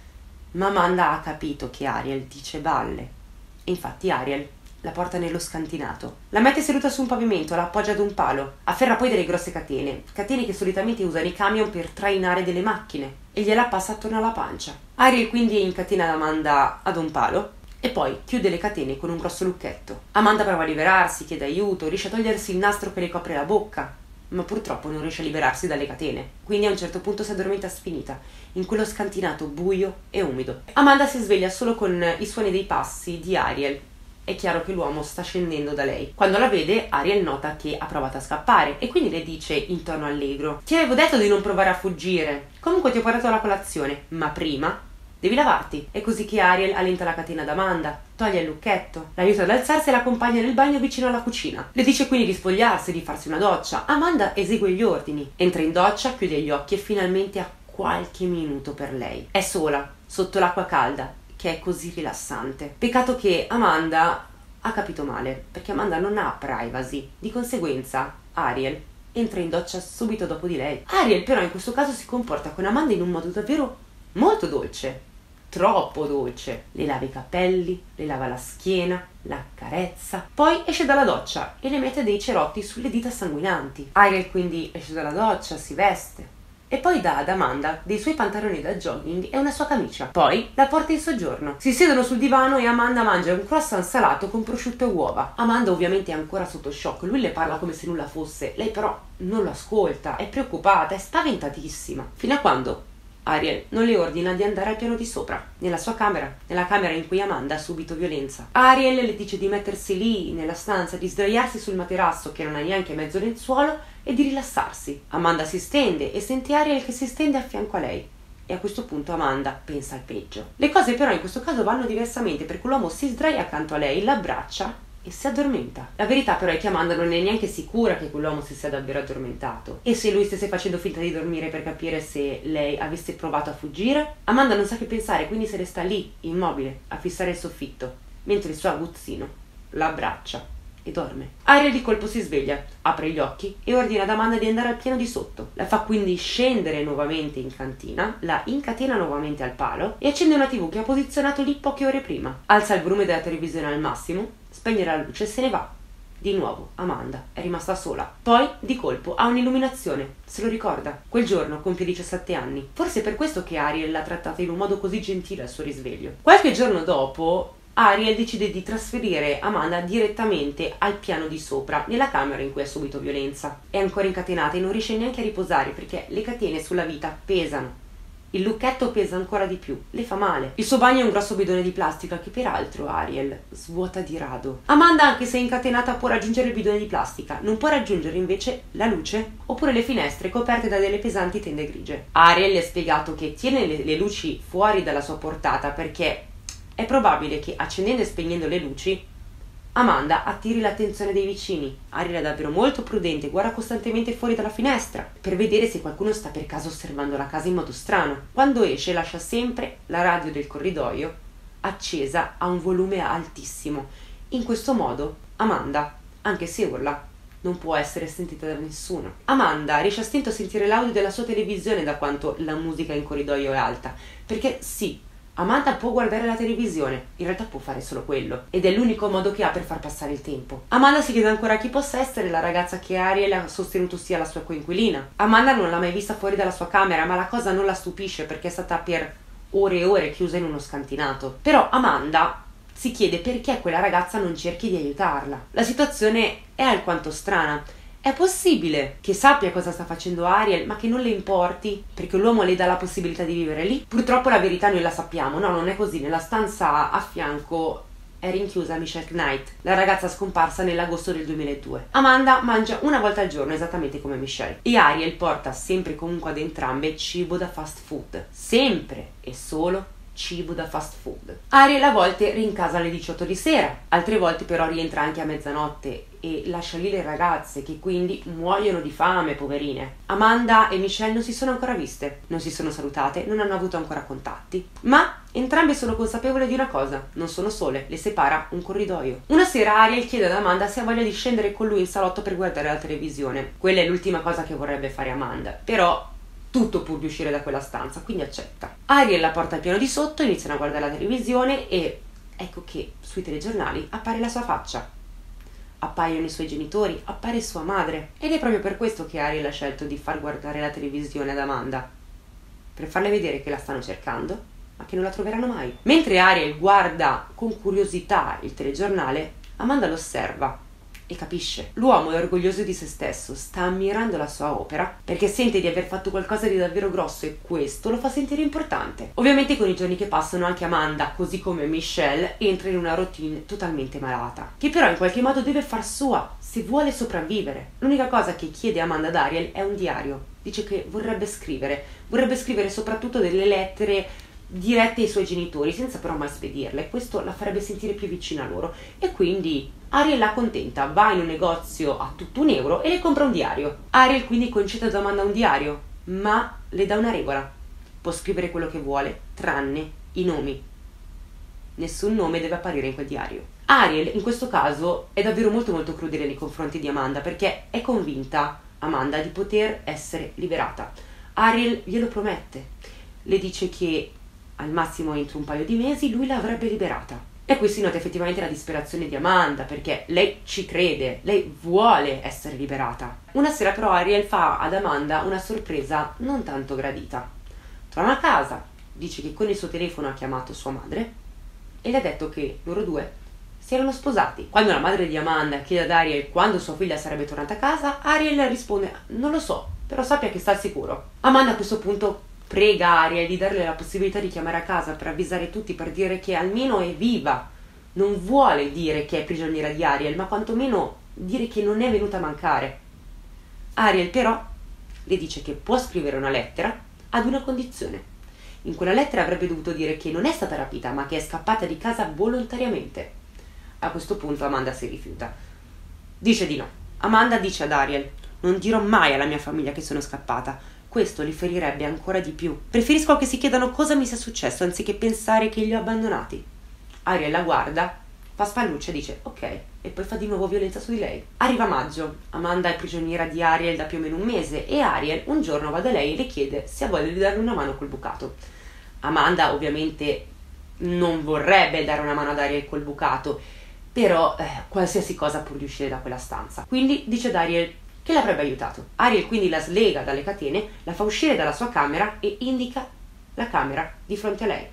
S1: Ma Amanda ha capito che Ariel dice balle. E infatti Ariel la porta nello scantinato. La mette seduta su un pavimento, la appoggia ad un palo. Afferra poi delle grosse catene che solitamente usano i camion per trainare delle macchine, e gliela passa attorno alla pancia. Ariel quindi incatena Amanda ad un palo e poi chiude le catene con un grosso lucchetto. Amanda prova a liberarsi, chiede aiuto, riesce a togliersi il nastro che le copre la bocca, ma purtroppo non riesce a liberarsi dalle catene. Quindi a un certo punto si addormenta sfinita in quello scantinato buio e umido. Amanda si sveglia solo con i suoni dei passi di Ariel. È chiaro che l'uomo sta scendendo da lei. Quando la vede, Ariel nota che ha provato a scappare e quindi le dice in tono allegro: ti avevo detto di non provare a fuggire. Comunque ti ho portato la colazione, ma prima devi lavarti. È così che Ariel allenta la catena ad Amanda, toglie il lucchetto, l'aiuta ad alzarsi e l'accompagna nel bagno vicino alla cucina. Le dice quindi di spogliarsi, di farsi una doccia. Amanda esegue gli ordini. Entra in doccia, chiude gli occhi e finalmente ha qualche minuto per lei. È sola, sotto l'acqua calda, che è così rilassante. Peccato che Amanda ha capito male, perché Amanda non ha privacy. Di conseguenza, Ariel entra in doccia subito dopo di lei. Ariel però in questo caso si comporta con Amanda in un modo davvero molto dolce. Troppo dolce. Le lava i capelli, le lava la schiena, la accarezza, poi esce dalla doccia e le mette dei cerotti sulle dita sanguinanti. Ariel quindi esce dalla doccia, si veste e poi dà ad Amanda dei suoi pantaloni da jogging e una sua camicia. Poi la porta in soggiorno. Si siedono sul divano e Amanda mangia un croissant salato con prosciutto e uova. Amanda ovviamente è ancora sotto shock, lui le parla come se nulla fosse, lei però non lo ascolta, è preoccupata, è spaventatissima, fino a quando Ariel non le ordina di andare al piano di sopra, nella sua camera, nella camera in cui Amanda ha subito violenza. Ariel le dice di mettersi lì, nella stanza, di sdraiarsi sul materasso che non ha neanche mezzo lenzuolo e di rilassarsi. Amanda si stende e sente Ariel che si stende a fianco a lei. E a questo punto Amanda pensa al peggio. Le cose però in questo caso vanno diversamente, perché l'uomo si sdraia accanto a lei, l'abbraccia e si addormenta. La verità però è che Amanda non è neanche sicura che quell'uomo si sia davvero addormentato e se lui stesse facendo finta di dormire per capire se lei avesse provato a fuggire. Amanda non sa che pensare, quindi se ne sta lì, immobile, a fissare il soffitto, mentre il suo aguzzino la abbraccia e dorme. Ariel di colpo si sveglia, apre gli occhi e ordina ad Amanda di andare al piano di sotto. La fa quindi scendere nuovamente in cantina, la incatena nuovamente al palo e accende una TV che ha posizionato lì poche ore prima. Alza il volume della televisione al massimo, spegne la luce e se ne va. Di nuovo Amanda è rimasta sola. Poi di colpo ha un'illuminazione, se lo ricorda. Quel giorno compie 17 anni. Forse è per questo che Ariel l'ha trattata in un modo così gentile al suo risveglio. Qualche giorno dopo Ariel decide di trasferire Amanda direttamente al piano di sopra, nella camera in cui ha subito violenza. È ancora incatenata e non riesce neanche a riposare perché le catene sulla vita pesano. Il lucchetto pesa ancora di più, le fa male. Il suo bagno è un grosso bidone di plastica che peraltro Ariel svuota di rado. Amanda, anche se è incatenata, può raggiungere il bidone di plastica, non può raggiungere invece la luce oppure le finestre coperte da delle pesanti tende grigie. Ariel le ha spiegato che tiene le luci fuori dalla sua portata perché è probabile che accendendo e spegnendo le luci Amanda attiri l'attenzione dei vicini. Ariel è davvero molto prudente, guarda costantemente fuori dalla finestra per vedere se qualcuno sta per caso osservando la casa in modo strano. Quando esce lascia sempre la radio del corridoio accesa a un volume altissimo. In questo modo Amanda, anche se urla, non può essere sentita da nessuno. Amanda riesce a stento a sentire l'audio della sua televisione da quanto la musica in corridoio è alta, perché sì, Amanda può guardare la televisione, in realtà può fare solo quello, ed è l'unico modo che ha per far passare il tempo. Amanda si chiede ancora chi possa essere la ragazza che Ariel ha sostenuto sia la sua coinquilina. Amanda non l'ha mai vista fuori dalla sua camera, ma la cosa non la stupisce perché è stata per ore e ore chiusa in uno scantinato. Però Amanda si chiede perché quella ragazza non cerchi di aiutarla. La situazione è alquanto strana. È possibile che sappia cosa sta facendo Ariel, ma che non le importi perché l'uomo le dà la possibilità di vivere lì? Purtroppo la verità noi la sappiamo, no, non è così. Nella stanza a fianco è rinchiusa Michelle Knight, la ragazza scomparsa nell'agosto del 2002. Amanda mangia una volta al giorno, esattamente come Michelle, e Ariel porta sempre e comunque ad entrambe cibo da fast food. Sempre e solo cibo da fast food. Ariel a volte rincasa alle 18 di sera, altre volte però rientra anche a mezzanotte e lascia lì le ragazze che quindi muoiono di fame, poverine. Amanda e Michelle non si sono ancora viste, non si sono salutate, non hanno avuto ancora contatti, ma entrambe sono consapevoli di una cosa: non sono sole, le separa un corridoio. Una sera Ariel chiede ad Amanda se ha voglia di scendere con lui in salotto per guardare la televisione. Quella è l'ultima cosa che vorrebbe fare Amanda, però tutto pur di uscire da quella stanza, quindi accetta. Ariel la porta al piano di sotto, iniziano a guardare la televisione e ecco che sui telegiornali appare la sua faccia. Appaiono i suoi genitori, appare sua madre, ed è proprio per questo che Ariel ha scelto di far guardare la televisione ad Amanda, per farle vedere che la stanno cercando, ma che non la troveranno mai. Mentre Ariel guarda con curiosità il telegiornale, Amanda lo osserva e capisce. L'uomo è orgoglioso di se stesso, sta ammirando la sua opera perché sente di aver fatto qualcosa di davvero grosso e questo lo fa sentire importante. Ovviamente con i giorni che passano anche Amanda, così come Michelle, entra in una routine totalmente malata, che però in qualche modo deve far sua se vuole sopravvivere. L'unica cosa che chiede Amanda ad Ariel è un diario. Dice che vorrebbe scrivere soprattutto delle lettere dirette ai suoi genitori, senza però mai spedirle. Questo la farebbe sentire più vicina a loro e quindi Ariel la accontenta, va in un negozio a tutto €1 e le compra un diario. Ariel quindi concede ad Amanda un diario, ma le dà una regola: può scrivere quello che vuole, tranne i nomi. Nessun nome deve apparire in quel diario. Ariel in questo caso è davvero molto molto crudele nei confronti di Amanda perché è convinta Amanda di poter essere liberata. Ariel glielo promette, le dice che al massimo entro un paio di mesi lui l'avrebbe liberata. E qui si nota effettivamente la disperazione di Amanda perché lei ci crede, lei vuole essere liberata. Una sera però Ariel fa ad Amanda una sorpresa non tanto gradita. Torna a casa, dice che con il suo telefono ha chiamato sua madre e le ha detto che loro due si erano sposati. Quando la madre di Amanda chiede ad Ariel quando sua figlia sarebbe tornata a casa, Ariel risponde: non lo so, però sappia che sta al sicuro. Amanda a questo punto prega Ariel di darle la possibilità di chiamare a casa per avvisare tutti, per dire che almeno è viva. Non vuole dire che è prigioniera di Ariel, ma quantomeno dire che non è venuta a mancare. Ariel però le dice che può scrivere una lettera ad una condizione. In quella lettera avrebbe dovuto dire che non è stata rapita, ma che è scappata di casa volontariamente. A questo punto Amanda si rifiuta. Dice di no. Amanda dice ad Ariel: non dirò mai alla mia famiglia che sono scappata. Questo li ferirebbe ancora di più. Preferisco che si chiedano cosa mi sia successo anziché pensare che li ho abbandonati. Ariel la guarda, fa spallucce e dice ok, e poi fa di nuovo violenza su di lei. Arriva maggio, Amanda è prigioniera di Ariel da più o meno un mese e Ariel un giorno va da lei e le chiede se ha voglia di darle una mano col bucato. Amanda ovviamente non vorrebbe dare una mano ad Ariel col bucato, però qualsiasi cosa pur di uscire da quella stanza. Quindi dice ad Ariel che l'avrebbe aiutato. Ariel quindi la slega dalle catene, la fa uscire dalla sua camera e indica la camera di fronte a lei.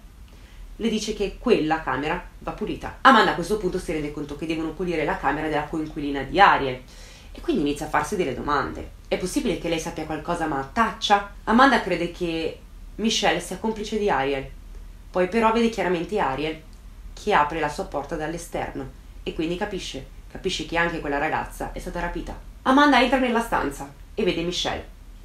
S1: Le dice che quella camera va pulita. Amanda a questo punto si rende conto che devono pulire la camera della coinquilina di Ariel e quindi inizia a farsi delle domande. È possibile che lei sappia qualcosa ma taccia? Amanda crede che Michelle sia complice di Ariel, poi però vede chiaramente Ariel che apre la sua porta dall'esterno e quindi capisce che anche quella ragazza è stata rapita. Amanda entra nella stanza e vede Michelle.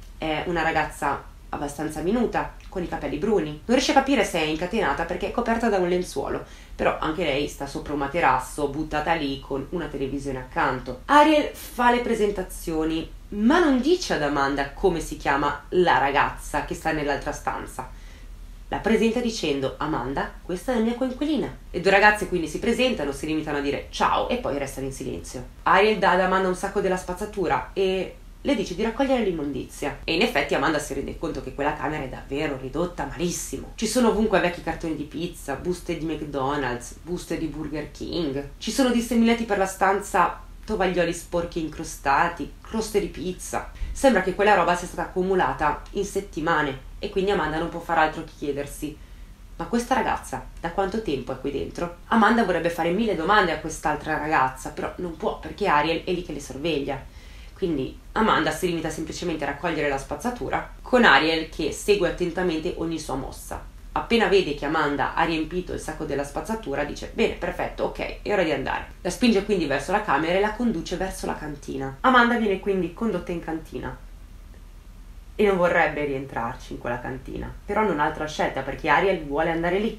S1: È una ragazza abbastanza minuta, con i capelli bruni. Non riesce a capire se è incatenata perché è coperta da un lenzuolo, però anche lei sta sopra un materasso, buttata lì con una televisione accanto. Ariel fa le presentazioni, ma non dice ad Amanda come si chiama la ragazza che sta nell'altra stanza. La presenta dicendo: Amanda, questa è la mia coinquilina. Le due ragazze quindi si presentano, si limitano a dire ciao e poi restano in silenzio. Ariel dà ad Amanda un sacco della spazzatura e le dice di raccogliere l'immondizia. E in effetti Amanda si rende conto che quella camera è davvero ridotta malissimo. Ci sono ovunque vecchi cartoni di pizza, buste di McDonald's, buste di Burger King. Ci sono disseminati per la stanza tovaglioli sporchi e incrostati, croste di pizza. Sembra che quella roba sia stata accumulata in settimane e quindi Amanda non può far altro che chiedersi: ma questa ragazza da quanto tempo è qui dentro? Amanda vorrebbe fare 1000 domande a quest'altra ragazza, però non può perché Ariel è lì che le sorveglia. Quindi Amanda si limita semplicemente a raccogliere la spazzatura, con Ariel che segue attentamente ogni sua mossa. Appena vede che Amanda ha riempito il sacco della spazzatura, dice: bene, perfetto, ok, è ora di andare. La spinge quindi verso la camera e la conduce verso la cantina. Amanda viene quindi condotta in cantina e non vorrebbe rientrarci in quella cantina, però non ha altra scelta perché Ariel vuole andare lì.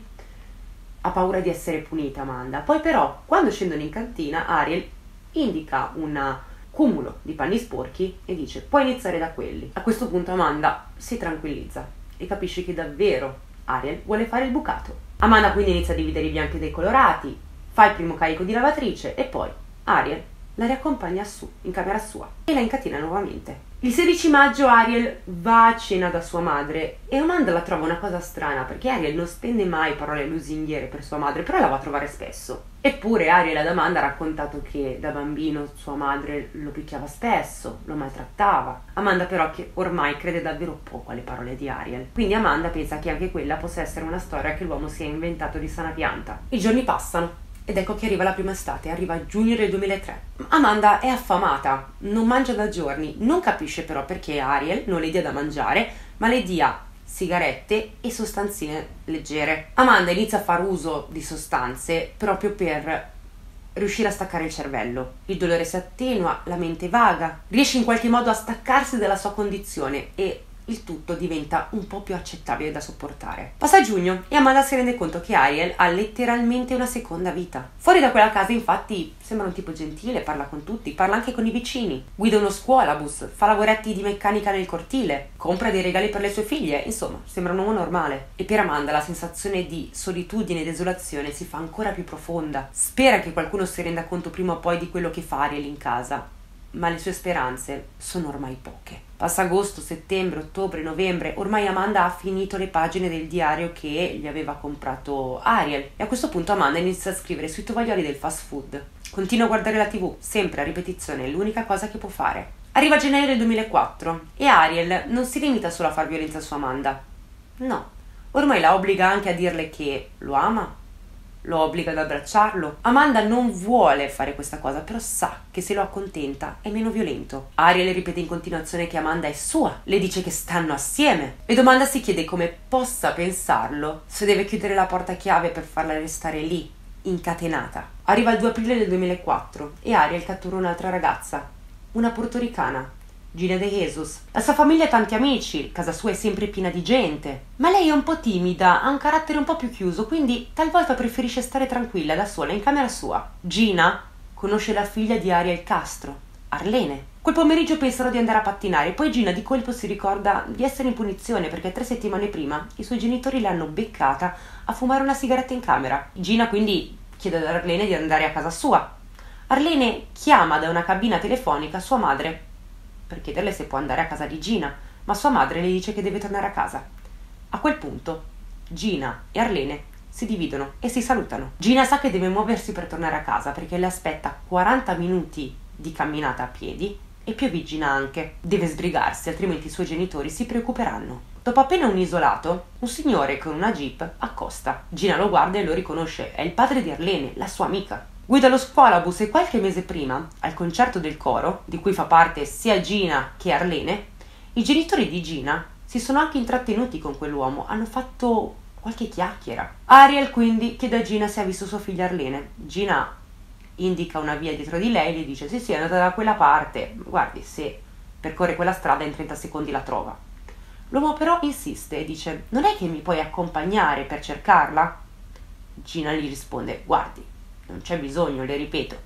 S1: Ha paura di essere punita Amanda. Poi però, quando scendono in cantina, Ariel indica un cumulo di panni sporchi e dice: puoi iniziare da quelli. A questo punto Amanda si tranquillizza e capisce che davvero Ariel vuole fare il bucato. Amanda quindi inizia a dividere i bianchi dai colorati, fa il primo carico di lavatrice e poi Ariel la riaccompagna su, in camera sua, e la incatina nuovamente. Il 16 maggio Ariel va a cena da sua madre e Amanda la trova una cosa strana perché Ariel non spende mai parole lusinghiere per sua madre, però la va a trovare spesso. Eppure Ariel ad Amanda ha raccontato che da bambino sua madre lo picchiava spesso, lo maltrattava. Amanda però che ormai crede davvero poco alle parole di Ariel, quindi Amanda pensa che anche quella possa essere una storia che l'uomo si è inventato di sana pianta. I giorni passano ed ecco che arriva la prima estate, arriva giugno del 2003. Amanda è affamata, non mangia da giorni, non capisce però perché Ariel non le dia da mangiare, ma le dia sigarette e sostanzine leggere. Amanda inizia a far uso di sostanze proprio per riuscire a staccare il cervello. Il dolore si attenua, la mente vaga, riesce in qualche modo a staccarsi dalla sua condizione e il tutto diventa un po' più accettabile da sopportare. Passa giugno e Amanda si rende conto che Ariel ha letteralmente una seconda vita. Fuori da quella casa infatti sembra un tipo gentile, parla con tutti, parla anche con i vicini, guida uno scuolabus, fa lavoretti di meccanica nel cortile, compra dei regali per le sue figlie, insomma sembra un uomo normale. E per Amanda la sensazione di solitudine e desolazione si fa ancora più profonda. Spera che qualcuno si renda conto prima o poi di quello che fa Ariel in casa, ma le sue speranze sono ormai poche. Passa agosto, settembre, ottobre, novembre, ormai Amanda ha finito le pagine del diario che gli aveva comprato Ariel e a questo punto Amanda inizia a scrivere sui tovaglioli del fast food. Continua a guardare la TV, sempre a ripetizione, è l'unica cosa che può fare. Arriva gennaio del 2004 e Ariel non si limita solo a far violenza su Amanda. No, ormai la obbliga anche a dirle che lo ama, lo obbliga ad abbracciarlo. Amanda non vuole fare questa cosa, però sa che se lo accontenta è meno violento. Ariel ripete in continuazione che Amanda è sua, le dice che stanno assieme e Amanda si chiede come possa pensarlo se deve chiudere la porta a chiave per farla restare lì, incatenata. Arriva il 2 aprile del 2004 e Ariel cattura un'altra ragazza, una portoricana, Gina De Jesus. La sua famiglia ha tanti amici, casa sua è sempre piena di gente, ma lei è un po' timida, ha un carattere un po' più chiuso, quindi talvolta preferisce stare tranquilla da sola in camera sua. Gina conosce la figlia di Ariel Castro, Arlene. Quel pomeriggio pensano di andare a pattinare, poi Gina di colpo si ricorda di essere in punizione perché 3 settimane prima i suoi genitori l'hanno beccata a fumare una sigaretta in camera. Gina quindi chiede ad Arlene di andare a casa sua. Arlene chiama da una cabina telefonica sua madre per chiederle se può andare a casa di Gina, ma sua madre le dice che deve tornare a casa. A quel punto Gina e Arlene si dividono e si salutano. Gina sa che deve muoversi per tornare a casa perché le aspetta 40 minuti di camminata a piedi e più Gina anche. Deve sbrigarsi, altrimenti i suoi genitori si preoccuperanno. Dopo appena un isolato, un signore con una jeep accosta. Gina lo guarda e lo riconosce, è il padre di Arlene, la sua amica. Guida lo scuolabus e qualche mese prima, al concerto del coro, di cui fa parte sia Gina che Arlene, i genitori di Gina si sono anche intrattenuti con quell'uomo, hanno fatto qualche chiacchiera. Ariel quindi chiede a Gina se ha visto sua figlia Arlene. Gina indica una via dietro di lei e gli dice: sì, è andata da quella parte, guardi, se percorre quella strada in 30 secondi la trova. L'uomo però insiste e dice: non è che mi puoi accompagnare per cercarla? Gina gli risponde: guardi, non c'è bisogno, le ripeto,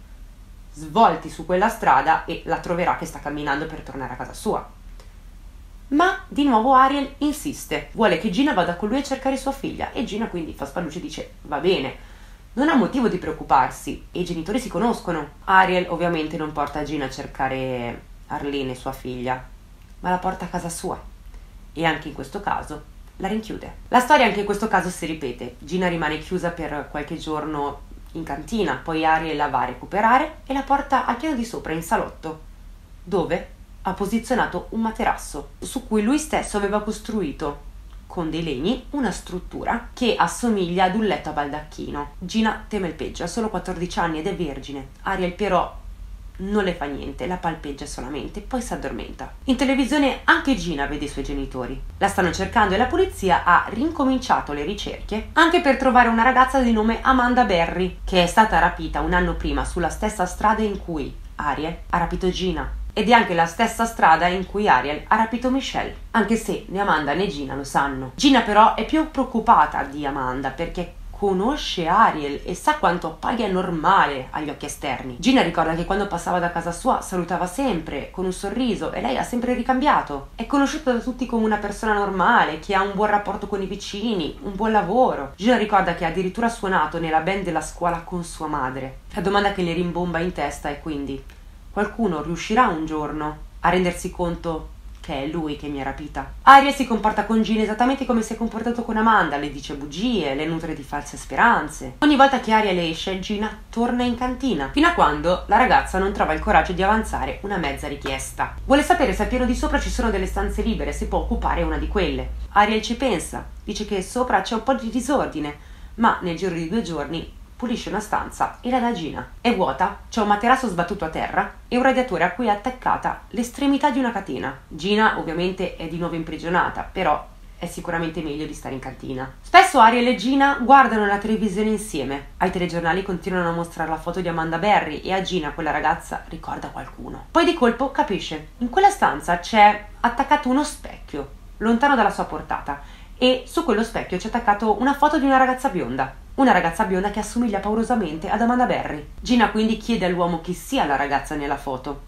S1: svolti su quella strada e la troverà che sta camminando per tornare a casa sua. Ma di nuovo Ariel insiste, vuole che Gina vada con lui a cercare sua figlia e Gina quindi fa spallucce e dice: va bene, non ha motivo di preoccuparsi e i genitori si conoscono. Ariel ovviamente non porta Gina a cercare Arlene, sua figlia, ma la porta a casa sua e anche in questo caso la rinchiude. La storia anche in questo caso si ripete. Gina rimane chiusa per qualche giorno in cantina, poi Ariel la va a recuperare e la porta al piano di sopra in salotto, dove ha posizionato un materasso su cui lui stesso aveva costruito con dei legni una struttura che assomiglia ad un letto a baldacchino. Gina teme il peggio, ha solo 14 anni ed è vergine. Ariel però non le fa niente, la palpeggia solamente, poi si addormenta. In televisione anche Gina vede i suoi genitori. La stanno cercando e la polizia ha rincominciato le ricerche anche per trovare una ragazza di nome Amanda Berry, che è stata rapita un anno prima sulla stessa strada in cui Ariel ha rapito Gina. Ed è anche la stessa strada in cui Ariel ha rapito Michelle, anche se né Amanda né Gina lo sanno. Gina però è più preoccupata di Amanda perché conosce Ariel e sa quanto appaia normale agli occhi esterni. Gina ricorda che quando passava da casa sua salutava sempre con un sorriso e lei ha sempre ricambiato. È conosciuta da tutti come una persona normale, che ha un buon rapporto con i vicini, un buon lavoro. Gina ricorda che ha addirittura suonato nella band della scuola con sua madre. La domanda che le rimbomba in testa è quindi: qualcuno riuscirà un giorno a rendersi conto che è lui che mi ha rapita? Ariel si comporta con Gina esattamente come si è comportato con Amanda, le dice bugie, le nutre di false speranze. Ogni volta che Ariel esce, Gina torna in cantina, fino a quando la ragazza non trova il coraggio di avanzare una mezza richiesta. Vuole sapere se al piano di sopra ci sono delle stanze libere, se può occupare una di quelle. Ariel ci pensa, dice che sopra c'è un po' di disordine, ma nel giro di 2 giorni pulisce una stanza e la dà a Gina. È vuota, c'è un materasso sbattuto a terra e un radiatore a cui è attaccata l'estremità di una catena. Gina ovviamente è di nuovo imprigionata, però è sicuramente meglio di stare in cantina. Spesso Ariel e Gina guardano la televisione insieme. Ai telegiornali continuano a mostrare la foto di Amanda Berry e a Gina quella ragazza ricorda qualcuno. Poi di colpo capisce. In quella stanza c'è attaccato uno specchio, lontano dalla sua portata, e su quello specchio c'è attaccato una foto di una ragazza bionda. Una ragazza bionda che assomiglia paurosamente ad Amanda Berry. Gina quindi chiede all'uomo chi sia la ragazza nella foto.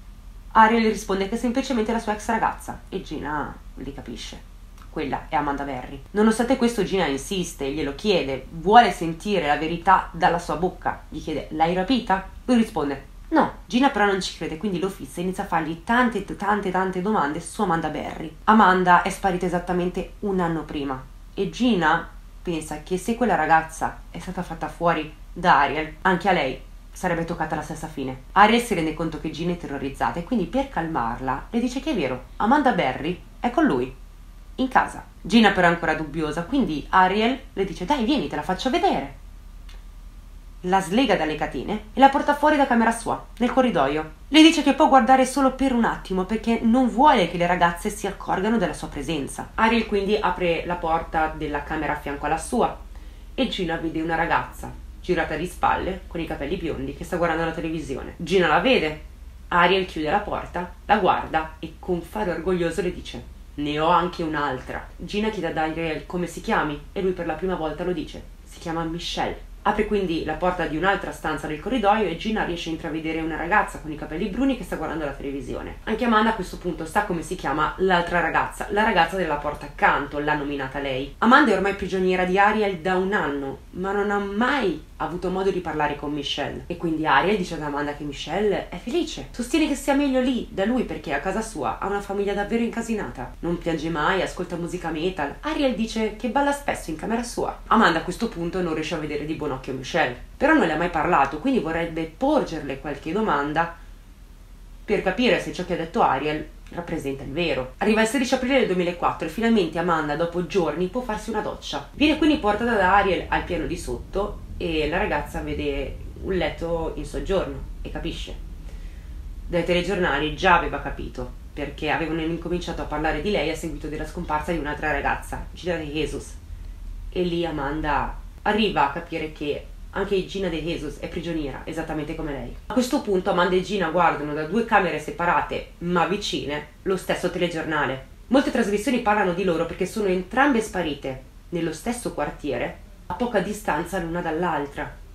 S1: Ariel risponde che è semplicemente la sua ex ragazza e Gina li capisce. Quella è Amanda Berry. Nonostante questo Gina insiste, glielo chiede, vuole sentire la verità dalla sua bocca. Gli chiede: l'hai rapita? Lui risponde: no. Gina però non ci crede, quindi lo fissa e inizia a fargli tante domande su Amanda Berry. Amanda è sparita esattamente un anno prima e Gina pensa che se quella ragazza è stata fatta fuori da Ariel, anche a lei sarebbe toccata la stessa fine. Ariel si rende conto che Gina è terrorizzata e quindi per calmarla le dice che è vero, Amanda Berry è con lui, in casa. Gina però è ancora dubbiosa, quindi Ariel le dice: dai, vieni, te la faccio vedere. La slega dalle catene e la porta fuori da camera sua, nel corridoio. Le dice che può guardare solo per un attimo perché non vuole che le ragazze si accorgano della sua presenza. Ariel quindi apre la porta della camera a fianco alla sua e Gina vede una ragazza girata di spalle con i capelli biondi che sta guardando la televisione. Gina la vede, Ariel chiude la porta, la guarda e con fare orgoglioso le dice: ne ho anche un'altra. Gina chiede ad Ariel come si chiami e lui per la prima volta lo dice: si chiama Michelle. Apre quindi la porta di un'altra stanza del corridoio e Gina riesce a intravedere una ragazza con i capelli bruni che sta guardando la televisione. Anche Amanda a questo punto sa come si chiama l'altra ragazza, la ragazza della porta accanto, l'ha nominata lei. Amanda è ormai prigioniera di Ariel da 1 anno, ma non ha mai avuto modo di parlare con Michelle. E quindi Ariel dice ad Amanda che Michelle è felice. Sostiene che sia meglio lì, da lui, perché a casa sua ha una famiglia davvero incasinata. Non piange mai, ascolta musica metal. Ariel dice che balla spesso in camera sua. Amanda a questo punto non riesce a vedere di buon occhio Michelle, però non le ha mai parlato, quindi vorrebbe porgerle qualche domanda per capire se ciò che ha detto Ariel rappresenta il vero. Arriva il 16 aprile del 2004 e finalmente Amanda, dopo giorni, può farsi una doccia. Viene quindi portata da Ariel al piano di sotto e la ragazza vede un letto in soggiorno e capisce. Dai telegiornali già aveva capito, perché avevano incominciato a parlare di lei a seguito della scomparsa di un'altra ragazza, Gina De Jesus. E lì Amanda arriva a capire che anche Gina De Jesus è prigioniera, esattamente come lei. A questo punto Amanda e Gina guardano da 2 camere separate ma vicine lo stesso telegiornale. Molte trasmissioni parlano di loro perché sono entrambe sparite nello stesso quartiere a poca distanza l'una dall'altra.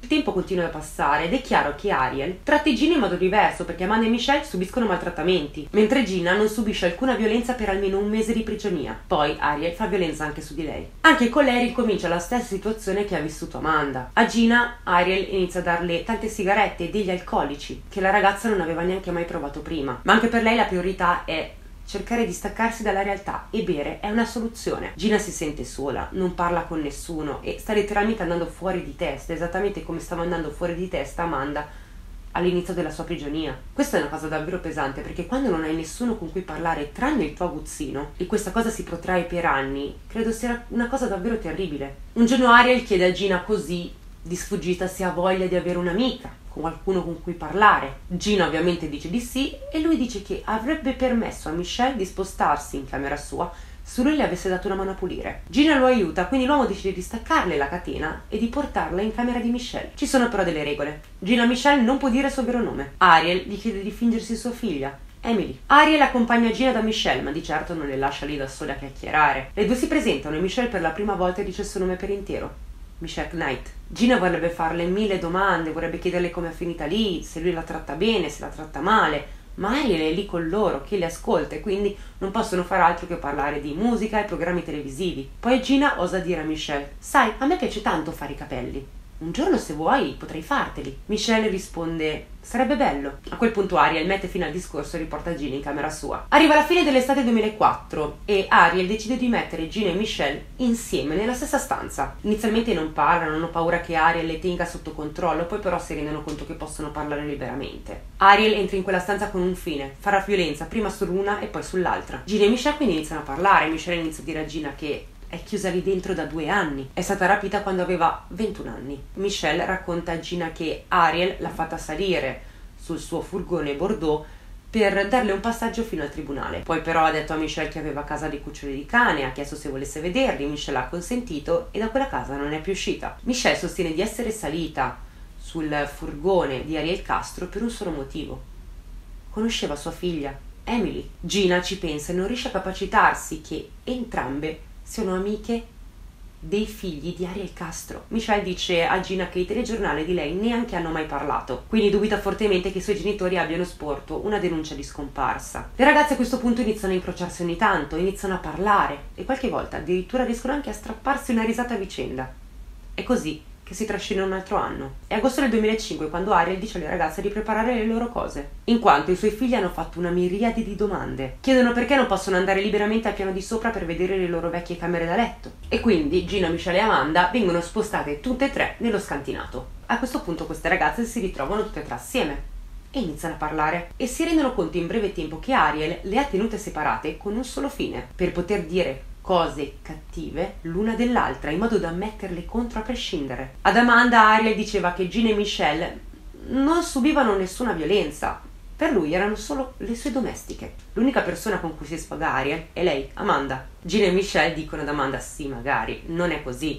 S1: Il tempo continua a passare ed è chiaro che Ariel tratta Gina in modo diverso perché Amanda e Michelle subiscono maltrattamenti, mentre Gina non subisce alcuna violenza per almeno un mese di prigionia. Poi Ariel fa violenza anche su di lei. Anche con lei ricomincia la stessa situazione che ha vissuto Amanda. A Gina, Ariel inizia a darle tante sigarette e degli alcolici che la ragazza non aveva neanche mai provato prima. Ma anche per lei la priorità è cercare di staccarsi dalla realtà e bere è una soluzione. Gina si sente sola, non parla con nessuno e sta letteralmente andando fuori di testa, esattamente come stava andando fuori di testa Amanda all'inizio della sua prigionia. Questa è una cosa davvero pesante perché quando non hai nessuno con cui parlare tranne il tuo aguzzino e questa cosa si protrae per anni, credo sia una cosa davvero terribile. Un giorno Ariel chiede a Gina così di sfuggita se ha voglia di avere un'amica, con qualcuno con cui parlare. Gina ovviamente dice di sì e lui dice che avrebbe permesso a Michelle di spostarsi in camera sua se lui le avesse dato una mano a pulire. Gina lo aiuta, quindi l'uomo decide di staccarle la catena e di portarla in camera di Michelle. Ci sono però delle regole. Gina Michelle non può dire il suo vero nome. Ariel gli chiede di fingersi sua figlia, Emily. Ariel accompagna Gina da Michelle, ma di certo non le lascia lì da sola a chiacchierare. Le due si presentano e Michelle per la prima volta dice il suo nome per intero: Michelle Knight. Gina vorrebbe farle 1000 domande, vorrebbe chiederle come è finita lì, se lui la tratta bene, se la tratta male, ma Ariel è lì con loro, che le ascolta e quindi non possono fare altro che parlare di musica e programmi televisivi. Poi Gina osa dire a Michelle: sai, a me piace tanto fare i capelli. Un giorno se vuoi potrei farteli. Michelle risponde: sarebbe bello. A quel punto Ariel mette fine al discorso e riporta Gina in camera sua. Arriva la fine dell'estate 2004 e Ariel decide di mettere Gina e Michelle insieme nella stessa stanza. Inizialmente non parlano, hanno paura che Ariel le tenga sotto controllo, poi però si rendono conto che possono parlare liberamente. Ariel entra in quella stanza con un fine: farà violenza prima sull'una e poi sull'altra. Gina e Michelle quindi iniziano a parlare. Michelle inizia a dire a Gina che è chiusa lì dentro da 2 anni. È stata rapita quando aveva 21 anni. Michelle racconta a Gina che Ariel l'ha fatta salire sul suo furgone Bordeaux per darle un passaggio fino al tribunale. Poi però ha detto a Michelle che aveva a casa dei cuccioli di cane, ha chiesto se volesse vederli, Michelle ha consentito e da quella casa non è più uscita. Michelle sostiene di essere salita sul furgone di Ariel Castro per un solo motivo: conosceva sua figlia, Emily. Gina ci pensa e non riesce a capacitarsi che entrambe siano amiche dei figli di Ariel Castro. Michelle dice a Gina che i telegiornali di lei neanche hanno mai parlato, quindi dubita fortemente che i suoi genitori abbiano sporto una denuncia di scomparsa. Le ragazze a questo punto iniziano a incrociarsi ogni tanto, iniziano a parlare e qualche volta addirittura riescono anche a strapparsi una risata a vicenda. È così che si trascina un altro anno. È agosto del 2005 quando Ariel dice alle ragazze di preparare le loro cose, in quanto i suoi figli hanno fatto una miriade di domande. Chiedono perché non possono andare liberamente al piano di sopra per vedere le loro vecchie camere da letto. E quindi Gina, Michelle e Amanda vengono spostate tutte e tre nello scantinato. A questo punto queste ragazze si ritrovano tutte e tre assieme e iniziano a parlare e si rendono conto in breve tempo che Ariel le ha tenute separate con un solo fine: per poter dire cose cattive l'una dell'altra in modo da metterle contro a prescindere. Ad Amanda Ariel diceva che Gina e Michelle non subivano nessuna violenza, per lui erano solo le sue domestiche. L'unica persona con cui si sfoga Ariel è lei, Amanda. Gina e Michelle dicono ad Amanda: sì, magari, non è così.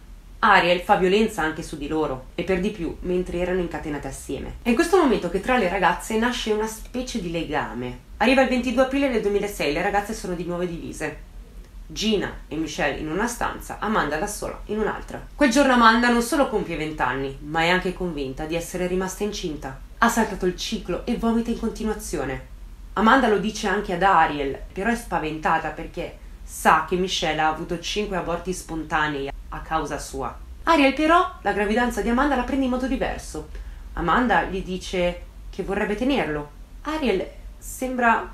S1: Ariel fa violenza anche su di loro e per di più mentre erano incatenate assieme. È in questo momento che tra le ragazze nasce una specie di legame. Arriva il 22 aprile del 2006, le ragazze sono di nuovo divise: Gina e Michelle in una stanza, Amanda da sola in un'altra. Quel giorno Amanda non solo compie 20 anni, ma è anche convinta di essere rimasta incinta. Ha saltato il ciclo e vomita in continuazione. Amanda lo dice anche ad Ariel, però è spaventata perché sa che Michelle ha avuto 5 aborti spontanei a causa sua. Ariel però la gravidanza di Amanda la prende in modo diverso. Amanda gli dice che vorrebbe tenerlo. Ariel sembra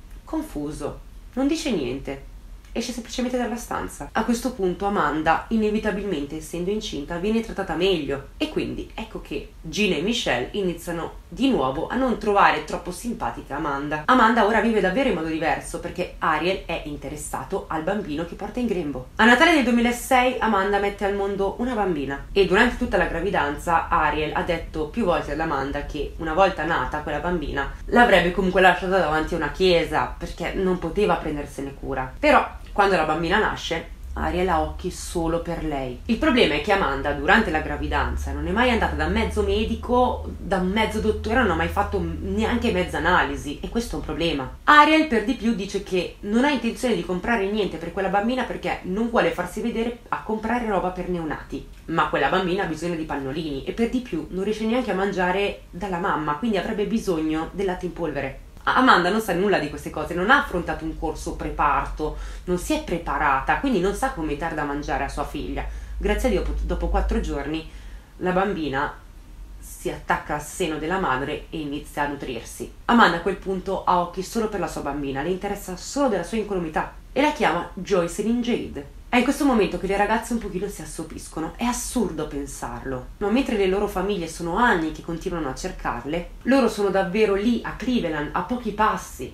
S1: confuso, non dice niente. Esce semplicemente dalla stanza. A questo punto Amanda, inevitabilmente essendo incinta, viene trattata meglio e quindi ecco che Gina e Michelle iniziano di nuovo a non trovare troppo simpatica Amanda. Amanda ora vive davvero in modo diverso perché Ariel è interessato al bambino che porta in grembo. A Natale del 2006 Amanda mette al mondo una bambina e durante tutta la gravidanza Ariel ha detto più volte ad Amanda che una volta nata quella bambina l'avrebbe comunque lasciata davanti a una chiesa perché non poteva prendersene cura. Però quando la bambina nasce, Ariel ha occhi solo per lei. Il problema è che Amanda durante la gravidanza non è mai andata da mezzo medico, da mezzo dottore, non ha mai fatto neanche mezza analisi, e questo è un problema. Ariel per di più dice che non ha intenzione di comprare niente per quella bambina perché non vuole farsi vedere a comprare roba per neonati, ma quella bambina ha bisogno di pannolini e per di più non riesce neanche a mangiare dalla mamma, quindi avrebbe bisogno del latte in polvere. Amanda non sa nulla di queste cose, non ha affrontato un corso preparto, non si è preparata, quindi non sa come dar da mangiare a sua figlia. Grazie a Dio, dopo 4 giorni, la bambina si attacca al seno della madre e inizia a nutrirsi. Amanda a quel punto ha occhi solo per la sua bambina, le interessa solo della sua incolumità e la chiama Joycelyn Jade. È in questo momento che le ragazze un pochino si assopiscono, è assurdo pensarlo, ma mentre le loro famiglie sono anni che continuano a cercarle, loro sono davvero lì a Cleveland, a pochi passi,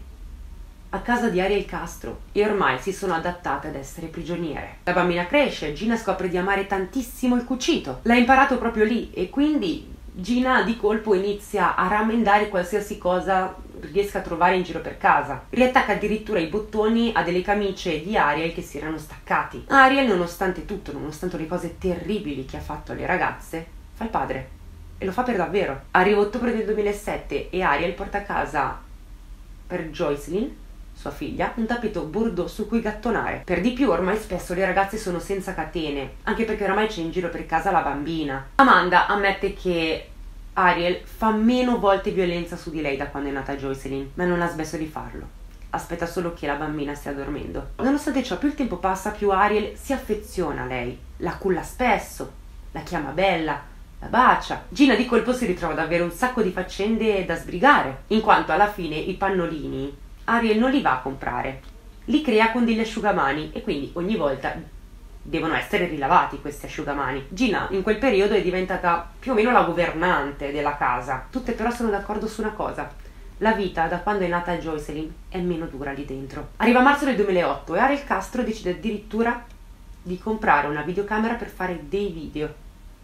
S1: a casa di Ariel Castro, e ormai si sono adattate ad essere prigioniere. La bambina cresce, Gina scopre di amare tantissimo il cucito, l'ha imparato proprio lì e quindi Gina di colpo inizia a rammendare qualsiasi cosa riesca a trovare in giro per casa. Riattacca addirittura i bottoni a delle camicie di Ariel che si erano staccati. Ariel, nonostante tutto, nonostante le cose terribili che ha fatto alle ragazze, fa il padre. E lo fa per davvero. Arriva ottobre del 2007 e Ariel porta a casa per Joycelyn, sua figlia, un tappeto bordeaux su cui gattonare. Per di più, ormai spesso le ragazze sono senza catene, anche perché ormai c'è in giro per casa la bambina. Amanda ammette che Ariel fa meno volte violenza su di lei da quando è nata Joycelyn, ma non ha smesso di farlo. Aspetta solo che la bambina stia dormendo. Nonostante ciò, più il tempo passa, più Ariel si affeziona a lei. La culla spesso, la chiama bella, la bacia. Gina di colpo si ritrova ad avere un sacco di faccende da sbrigare, in quanto alla fine i pannolini Ariel non li va a comprare. Li crea con degli asciugamani e quindi ogni volta devono essere rilavati questi asciugamani. Gina in quel periodo è diventata più o meno la governante della casa. Tutte però sono d'accordo su una cosa: la vita da quando è nata Joycelyn è meno dura lì dentro. Arriva marzo del 2008 e Ariel Castro decide addirittura di comprare una videocamera per fare dei video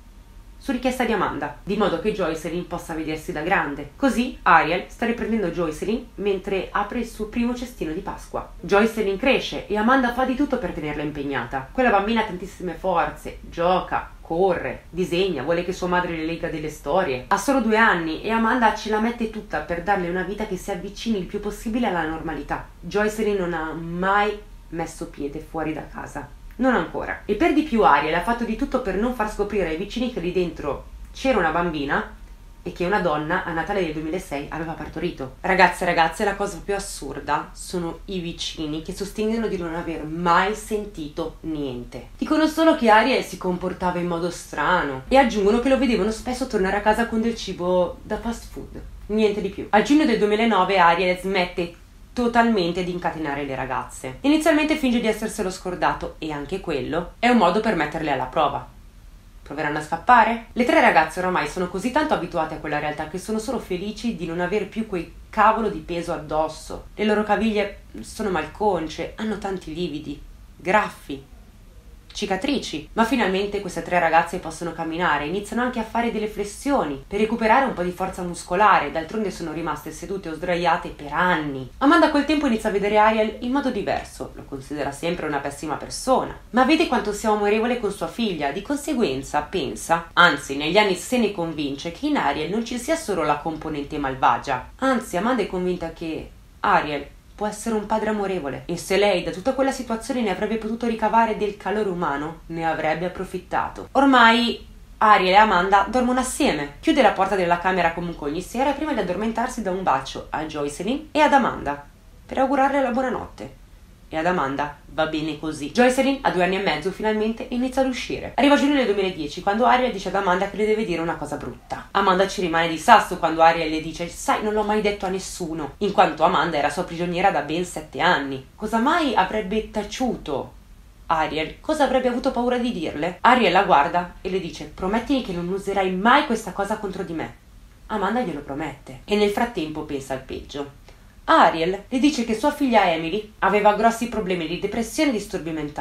S1: su richiesta di Amanda, di modo che Joycelyn possa vedersi da grande. Così Ariel sta riprendendo Joycelyn mentre apre il suo primo cestino di Pasqua. Joycelyn cresce e Amanda fa di tutto per tenerla impegnata. Quella bambina ha tantissime forze, gioca, corre, disegna, vuole che sua madre le legga delle storie. Ha solo 2 anni e Amanda ce la mette tutta per darle una vita che si avvicini il più possibile alla normalità. Joycelyn non ha mai messo piede fuori da casa. Non ancora. E per di più Ariel ha fatto di tutto per non far scoprire ai vicini che lì dentro c'era una bambina e che una donna a Natale del 2006 aveva partorito. Ragazze e ragazze, la cosa più assurda sono i vicini che sostengono di non aver mai sentito niente. Dicono solo che Ariel si comportava in modo strano e aggiungono che lo vedevano spesso tornare a casa con del cibo da fast food. Niente di più. A giugno del 2009 Ariel smette totalmente di incatenare le ragazze. Inizialmente finge di esserselo scordato e anche quello è un modo per metterle alla prova. Proveranno a scappare? Le 3 ragazze oramai sono così tanto abituate a quella realtà che sono solo felici di non avere più quel cavolo di peso addosso. Le loro caviglie sono malconce, hanno tanti lividi, graffi, cicatrici, ma finalmente queste 3 ragazze possono camminare, iniziano anche a fare delle flessioni per recuperare un po' di forza muscolare. D'altronde sono rimaste sedute o sdraiate per anni. Amanda a quel tempo inizia a vedere Ariel in modo diverso, lo considera sempre una pessima persona, ma vede quanto sia amorevole con sua figlia, di conseguenza pensa, anzi negli anni se ne convince, che in Ariel non ci sia solo la componente malvagia. Anzi, Amanda è convinta che Ariel può essere un padre amorevole e se lei da tutta quella situazione ne avrebbe potuto ricavare del calore umano, ne avrebbe approfittato. Ormai Ariel e Amanda dormono assieme. Chiude la porta della camera comunque ogni sera prima di addormentarsi, dà un bacio a Joycelyn e ad Amanda per augurarle la buonanotte. E ad Amanda va bene così. Joycelyn a 2 anni e mezzo finalmente inizia ad uscire. Arriva giugno del 2010 quando Ariel dice ad Amanda che le deve dire una cosa brutta. Amanda ci rimane di sasso quando Ariel le dice: sai, non l'ho mai detto a nessuno, in quanto Amanda era sua prigioniera da ben 7 anni. Cosa mai avrebbe taciuto Ariel? Cosa avrebbe avuto paura di dirle? Ariel la guarda e le dice: promettimi che non userai mai questa cosa contro di me. Amanda glielo promette e nel frattempo pensa al peggio. Ariel le dice che sua figlia Emily aveva grossi problemi di depressione e disturbi mentali.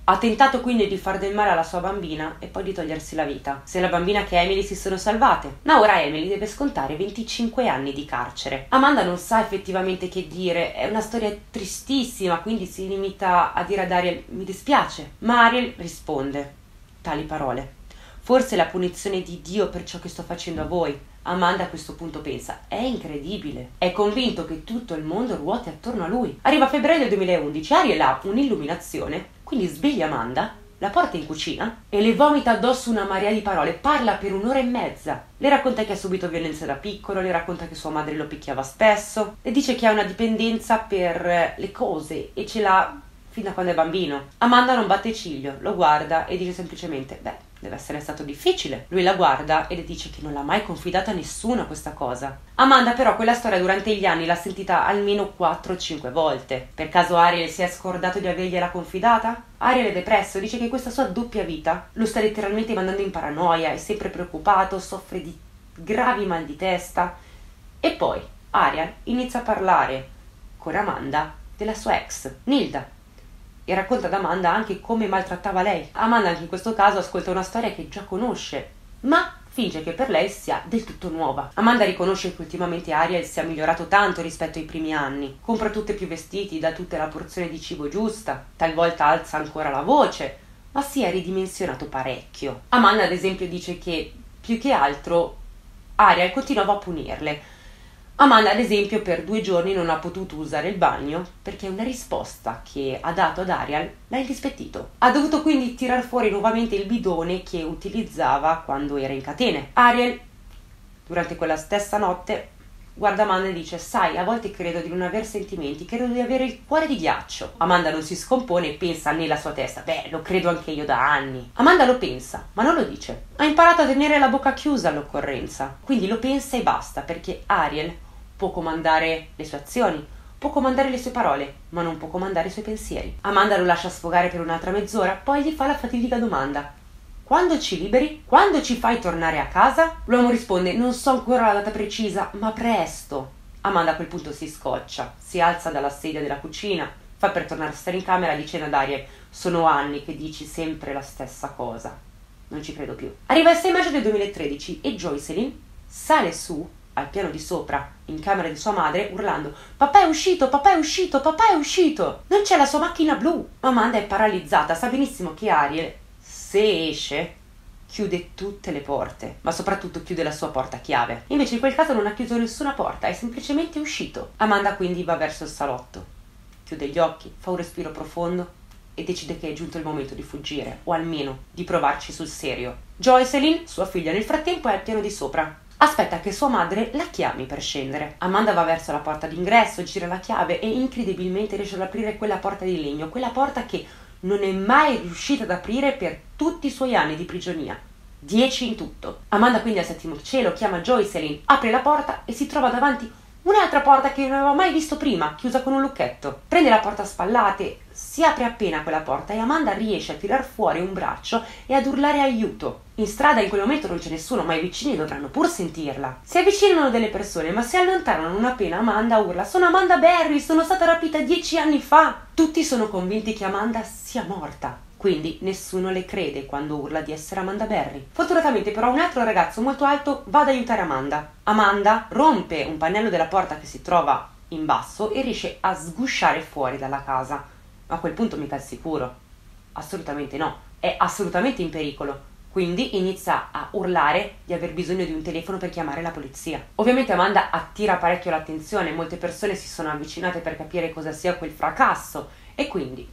S1: Ha tentato quindi di far del male alla sua bambina e poi di togliersi la vita. Sia la bambina che Emily si sono salvate, ma ora Emily deve scontare 25 anni di carcere. Amanda non sa effettivamente che dire, è una storia tristissima, quindi si limita a dire ad Ariel mi dispiace, ma Ariel risponde tali parole: forse la punizione di Dio per ciò che sto facendo a voi. Amanda a questo punto pensa: è incredibile. È convinto che tutto il mondo ruoti attorno a lui. Arriva febbraio del 2011, Ariel ha un'illuminazione, quindi sveglia Amanda, la porta in cucina e le vomita addosso una marea di parole. Parla per un'ora e mezza. Le racconta che ha subito violenza da piccolo, le racconta che sua madre lo picchiava spesso, le dice che ha una dipendenza per le cose e ce l'ha fin da quando è bambino. Amanda non batte ciglio, lo guarda e dice semplicemente: beh, deve essere stato difficile. Lui la guarda e le dice che non l'ha mai confidata a nessuno questa cosa. Amanda però quella storia durante gli anni l'ha sentita almeno 4-5 volte. Per caso Ariel si è scordato di avergliela confidata? Ariel è depresso, dice che questa sua doppia vita lo sta letteralmente mandando in paranoia, è sempre preoccupato, soffre di gravi mal di testa. E poi Ariel inizia a parlare con Amanda della sua ex, Nilda, e racconta ad Amanda anche come maltrattava lei. Amanda anche in questo caso ascolta una storia che già conosce, ma finge che per lei sia del tutto nuova. Amanda riconosce che ultimamente Ariel sia migliorato tanto rispetto ai primi anni. Compra tutte più vestiti, dà tutte la porzione di cibo giusta, talvolta alza ancora la voce, ma si è ridimensionato parecchio. Amanda ad esempio dice che più che altro Ariel continuava a punirle. Amanda ad esempio per 2 giorni non ha potuto usare il bagno perché una risposta che ha dato ad Ariel l'ha indispettito. Ha dovuto quindi tirar fuori nuovamente il bidone che utilizzava quando era in catene. Ariel, durante quella stessa notte, guarda Amanda e dice: sai, a volte credo di non aver sentimenti, credo di avere il cuore di ghiaccio. Amanda non si scompone e pensa nella sua testa: beh, lo credo anche io da anni. Amanda lo pensa, ma non lo dice. Ha imparato a tenere la bocca chiusa all'occorrenza, quindi lo pensa e basta, perché Ariel può comandare le sue azioni, può comandare le sue parole, ma non può comandare i suoi pensieri. Amanda lo lascia sfogare per un'altra mezz'ora, poi gli fa la fatidica domanda: quando ci liberi? Quando ci fai tornare a casa? L'uomo risponde: non so ancora la data precisa, ma presto. Amanda a quel punto si scoccia, si alza dalla sedia della cucina, fa per tornare a stare in camera dicendo ad Ariel: sono anni che dici sempre la stessa cosa, non ci credo più. Arriva il 6 maggio del 2013 e Joycelyn sale su al piano di sopra, in camera di sua madre, urlando: papà è uscito, papà è uscito, papà è uscito! Non c'è la sua macchina blu! Amanda è paralizzata, sa benissimo che Ariel, se esce, chiude tutte le porte, ma soprattutto chiude la sua porta a chiave. Invece in quel caso non ha chiuso nessuna porta, è semplicemente uscito. Amanda quindi va verso il salotto, chiude gli occhi, fa un respiro profondo e decide che è giunto il momento di fuggire, o almeno di provarci sul serio. Joycelyn, sua figlia, nel frattempo è al piano di sopra. Aspetta che sua madre la chiami per scendere. Amanda va verso la porta d'ingresso, gira la chiave e incredibilmente riesce ad aprire quella porta di legno, quella porta che non è mai riuscita ad aprire per tutti i suoi anni di prigionia. 10 in tutto. Amanda quindi al settimo cielo chiama Joycelyn, apre la porta e si trova davanti un'altra porta che non aveva mai visto prima, chiusa con un lucchetto. Prende la porta a spallate, si apre appena quella porta e Amanda riesce a tirar fuori un braccio e ad urlare aiuto. In strada in quel momento non c'è nessuno, ma i vicini dovranno pur sentirla. Si avvicinano delle persone, ma si allontanano non appena Amanda urla: sono Amanda Berry, sono stata rapita 10 anni fa! Tutti sono convinti che Amanda sia morta. Quindi nessuno le crede quando urla di essere Amanda Berry. Fortunatamente però un altro ragazzo molto alto va ad aiutare Amanda. Amanda rompe un pannello della porta che si trova in basso e riesce a sgusciare fuori dalla casa. Ma a quel punto mica è sicuro. Assolutamente no. È assolutamente in pericolo. Quindi inizia a urlare di aver bisogno di un telefono per chiamare la polizia. Ovviamente Amanda attira parecchio l'attenzione, molte persone si sono avvicinate per capire cosa sia quel fracasso e quindi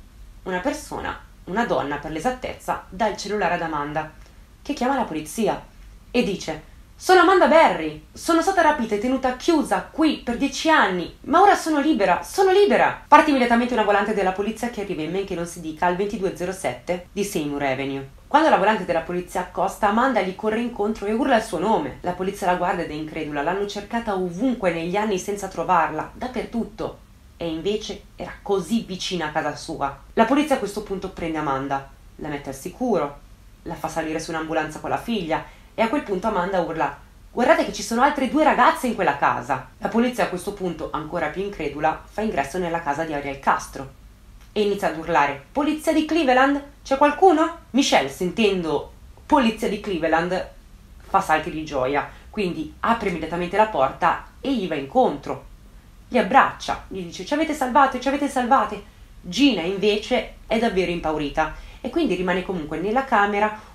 S1: una donna per l'esattezza, dà il cellulare ad Amanda, che chiama la polizia e dice: sono Amanda Berry, sono stata rapita e tenuta chiusa qui per 10 anni, ma ora sono libera, sono libera! Parte immediatamente una volante della polizia che arriva in men che non si dica al 2207 di Seymour Avenue. Quando la volante della polizia accosta, Amanda gli corre incontro e urla il suo nome. La polizia la guarda ed è incredula, l'hanno cercata ovunque negli anni senza trovarla, dappertutto. E invece era così vicina a casa sua. La polizia a questo punto prende Amanda, la mette al sicuro, la fa salire su un'ambulanza con la figlia e a quel punto Amanda urla: guardate che ci sono altre 2 ragazze in quella casa. La polizia a questo punto, ancora più incredula, fa ingresso nella casa di Ariel Castro e inizia ad urlare: polizia di Cleveland? C'è qualcuno? Michelle, sentendo polizia di Cleveland, fa salti di gioia, quindi apre immediatamente la porta e gli va incontro, li abbraccia, gli dice: ci avete salvate, ci avete salvate. Gina invece è davvero impaurita e quindi rimane comunque nella camera,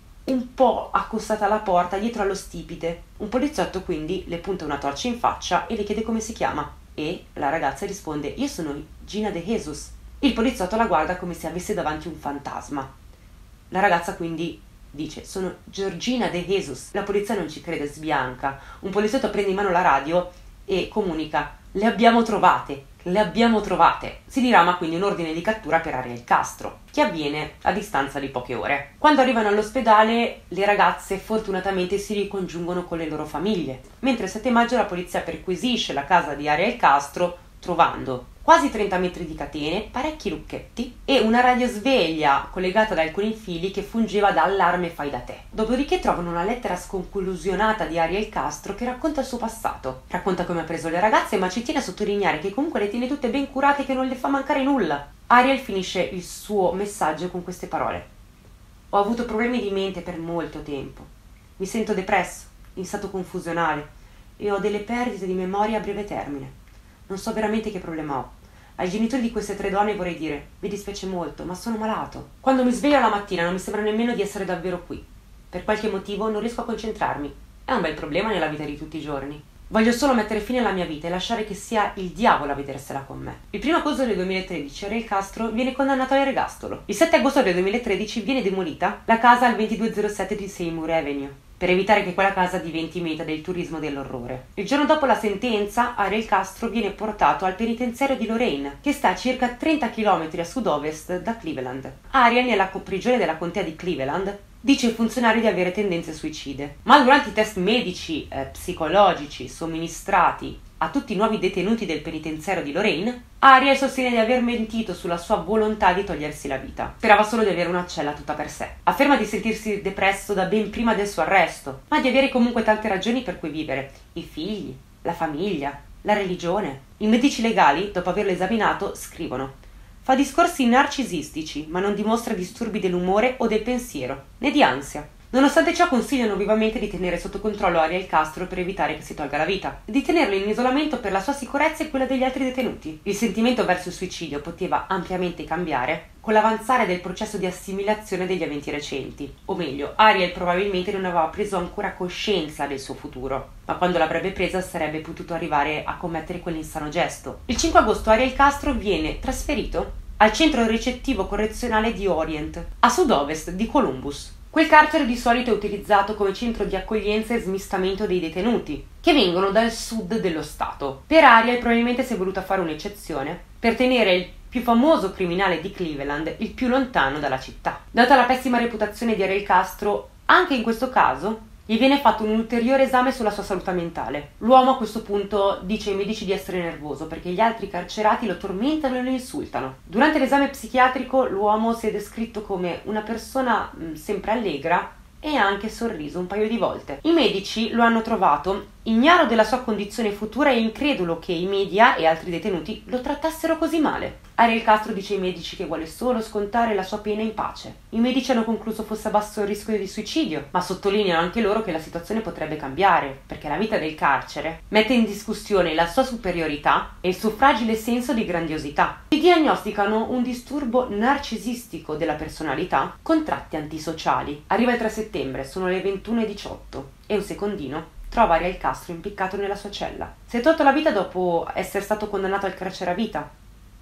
S1: un po' accostata alla porta, dietro allo stipite. Un poliziotto quindi le punta una torcia in faccia e le chiede come si chiama, e la ragazza risponde: io sono Gina De Jesus. Il poliziotto la guarda come se avesse davanti un fantasma. La ragazza quindi dice: sono Georgina De Jesus. La polizia non ci crede, sbianca. Un poliziotto prende in mano la radio e comunica: le abbiamo trovate. Le abbiamo trovate. Si dirama quindi un ordine di cattura per Ariel Castro, che avviene a distanza di poche ore. Quando arrivano all'ospedale, le ragazze fortunatamente si ricongiungono con le loro famiglie, mentre il 7 maggio la polizia perquisisce la casa di Ariel Castro, trovando quasi 30 metri di catene, parecchi lucchetti e una radiosveglia collegata da alcuni fili che fungeva da allarme fai da te. Dopodiché trovano una lettera sconclusionata di Ariel Castro che racconta il suo passato. Racconta come ha preso le ragazze, ma ci tiene a sottolineare che comunque le tiene tutte ben curate e che non le fa mancare nulla. Ariel finisce il suo messaggio con queste parole: ho avuto problemi di mente per molto tempo. Mi sento depresso, in stato confusionale e ho delle perdite di memoria a breve termine. Non so veramente che problema ho. Ai genitori di queste 3 donne vorrei dire: mi dispiace molto, ma sono malato. Quando mi sveglio la mattina non mi sembra nemmeno di essere davvero qui. Per qualche motivo non riesco a concentrarmi. È un bel problema nella vita di tutti i giorni. Voglio solo mettere fine alla mia vita e lasciare che sia il diavolo a vedersela con me. Il 1 agosto del 2013 Ariel Castro viene condannato all'ergastolo. Il 7 agosto del 2013 viene demolita la casa al 2207 di Seymour Avenue, per evitare che quella casa diventi meta del turismo dell'orrore. Il giorno dopo la sentenza, Ariel Castro viene portato al penitenziario di Lorraine, che sta a circa 30 km a sud-ovest da Cleveland. Ariel, nella prigione della contea di Cleveland, dice ai funzionari di avere tendenze suicide. Ma durante i test medici, psicologici somministrati a tutti i nuovi detenuti del penitenziario di Lorraine, Ariel sostiene di aver mentito sulla sua volontà di togliersi la vita. Sperava solo di avere una cella tutta per sé. Afferma di sentirsi depresso da ben prima del suo arresto, ma di avere comunque tante ragioni per cui vivere: i figli, la famiglia, la religione. I medici legali, dopo averlo esaminato, scrivono: fa discorsi narcisistici, ma non dimostra disturbi dell'umore o del pensiero, né di ansia. Nonostante ciò, consigliano vivamente di tenere sotto controllo Ariel Castro per evitare che si tolga la vita, e di tenerlo in isolamento per la sua sicurezza e quella degli altri detenuti. Il sentimento verso il suicidio poteva ampiamente cambiare con l'avanzare del processo di assimilazione degli eventi recenti. O meglio, Ariel probabilmente non aveva preso ancora coscienza del suo futuro, ma quando l'avrebbe presa sarebbe potuto arrivare a commettere quell'insano gesto. Il 5 agosto Ariel Castro viene trasferito al centro ricettivo correzionale di Orient, a sud-ovest di Columbus. Quel carcere di solito è utilizzato come centro di accoglienza e smistamento dei detenuti, che vengono dal sud dello stato. Per Ariel probabilmente si è voluta fare un'eccezione per tenere il più famoso criminale di Cleveland il più lontano dalla città. Data la pessima reputazione di Ariel Castro, anche in questo caso gli viene fatto un ulteriore esame sulla sua salute mentale. L'uomo a questo punto dice ai medici di essere nervoso perché gli altri carcerati lo tormentano e lo insultano. Durante l'esame psichiatrico l'uomo si è descritto come una persona sempre allegra e ha anche sorriso un paio di volte. I medici lo hanno trovato ignaro della sua condizione futura e incredulo che i media e altri detenuti lo trattassero così male. Ariel Castro dice ai medici che vuole solo scontare la sua pena in pace. I medici hanno concluso fosse basso il rischio di suicidio, ma sottolineano anche loro che la situazione potrebbe cambiare, perché la vita del carcere mette in discussione la sua superiorità e il suo fragile senso di grandiosità. Gli diagnosticano un disturbo narcisistico della personalità con tratti antisociali. Arriva il 3 settembre, sono le 21:18 e un secondino trova Ariel Castro impiccato nella sua cella. Si è tolto la vita dopo essere stato condannato al carcere a vita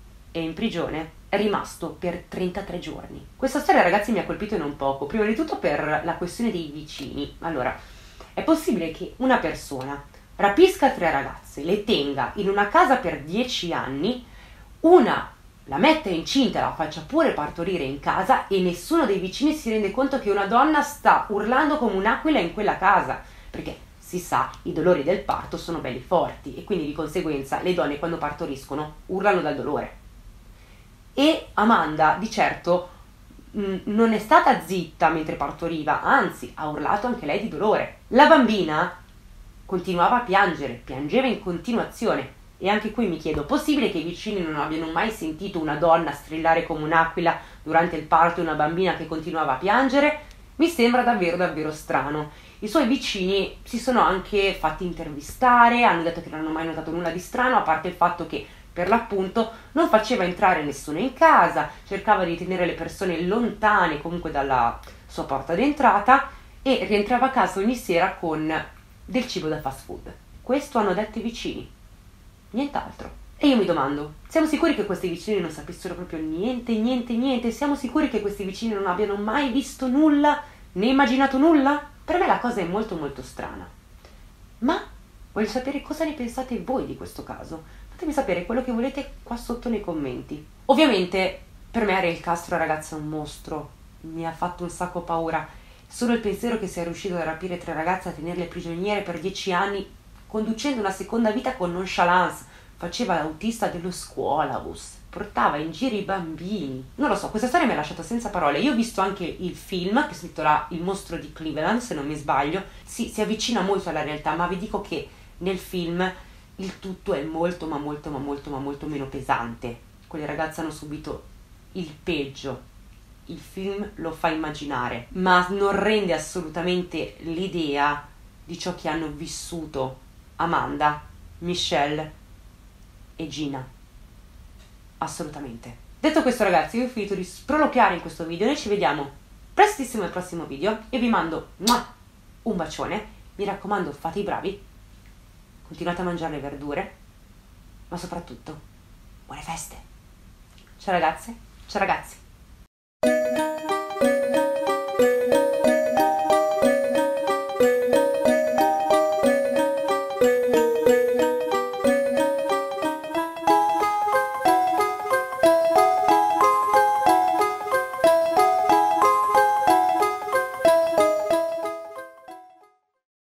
S1: e in prigione è rimasto per 33 giorni. Questa storia, ragazzi, mi ha colpito non poco, prima di tutto per la questione dei vicini. Allora, è possibile che una persona rapisca 3 ragazze, le tenga in una casa per 10 anni, una la metta incinta, la faccia pure partorire in casa e nessuno dei vicini si rende conto che una donna sta urlando come un'aquila in quella casa? Perché si sa, i dolori del parto sono belli forti e quindi di conseguenza le donne quando partoriscono urlano dal dolore. E Amanda di certo non è stata zitta mentre partoriva, anzi ha urlato anche lei di dolore. La bambina continuava a piangere, piangeva in continuazione E anche qui mi chiedo, possibile che i vicini non abbiano mai sentito una donna strillare come un'aquila durante il parto e una bambina che continuava a piangere? Mi sembra davvero davvero strano. I suoi vicini si sono anche fatti intervistare, hanno detto che non hanno mai notato nulla di strano, a parte il fatto che per l'appunto non faceva entrare nessuno in casa, cercava di tenere le persone lontane comunque dalla sua porta d'entrata e rientrava a casa ogni sera con del cibo da fast food. Questo hanno detto i vicini, nient'altro. E io mi domando, siamo sicuri che questi vicini non sapessero proprio niente? Siamo sicuri che questi vicini non abbiano mai visto nulla, né immaginato nulla? Per me la cosa è molto molto strana. Ma voglio sapere cosa ne pensate voi di questo caso. Fatemi sapere quello che volete qua sotto nei commenti. Ovviamente per me Ariel Castro, ragazza, è un mostro. Mi ha fatto un sacco paura. Solo il pensiero che sia riuscito a rapire 3 ragazze e a tenerle prigioniere per 10 anni, conducendo una seconda vita con nonchalance. Faceva l'autista dello scuolabus, portava in giro i bambini. Non lo so, questa storia mi ha lasciato senza parole. Io ho visto anche il film che si intitola Il mostro di Cleveland, se non mi sbaglio. Sì, si avvicina molto alla realtà, ma vi dico che nel film il tutto è molto meno pesante. Quelle ragazze hanno subito il peggio. Il film lo fa immaginare, ma non rende assolutamente l'idea di ciò che hanno vissuto Amanda, Michelle e Gina. Assolutamente. Detto questo, ragazzi, io ho finito di sproloquiare in questo video. Noi ci vediamo prestissimo al prossimo video e vi mando un bacione. Mi raccomando, fate i bravi, continuate a mangiare le verdure, ma soprattutto buone feste. Ciao ragazze, ciao ragazzi.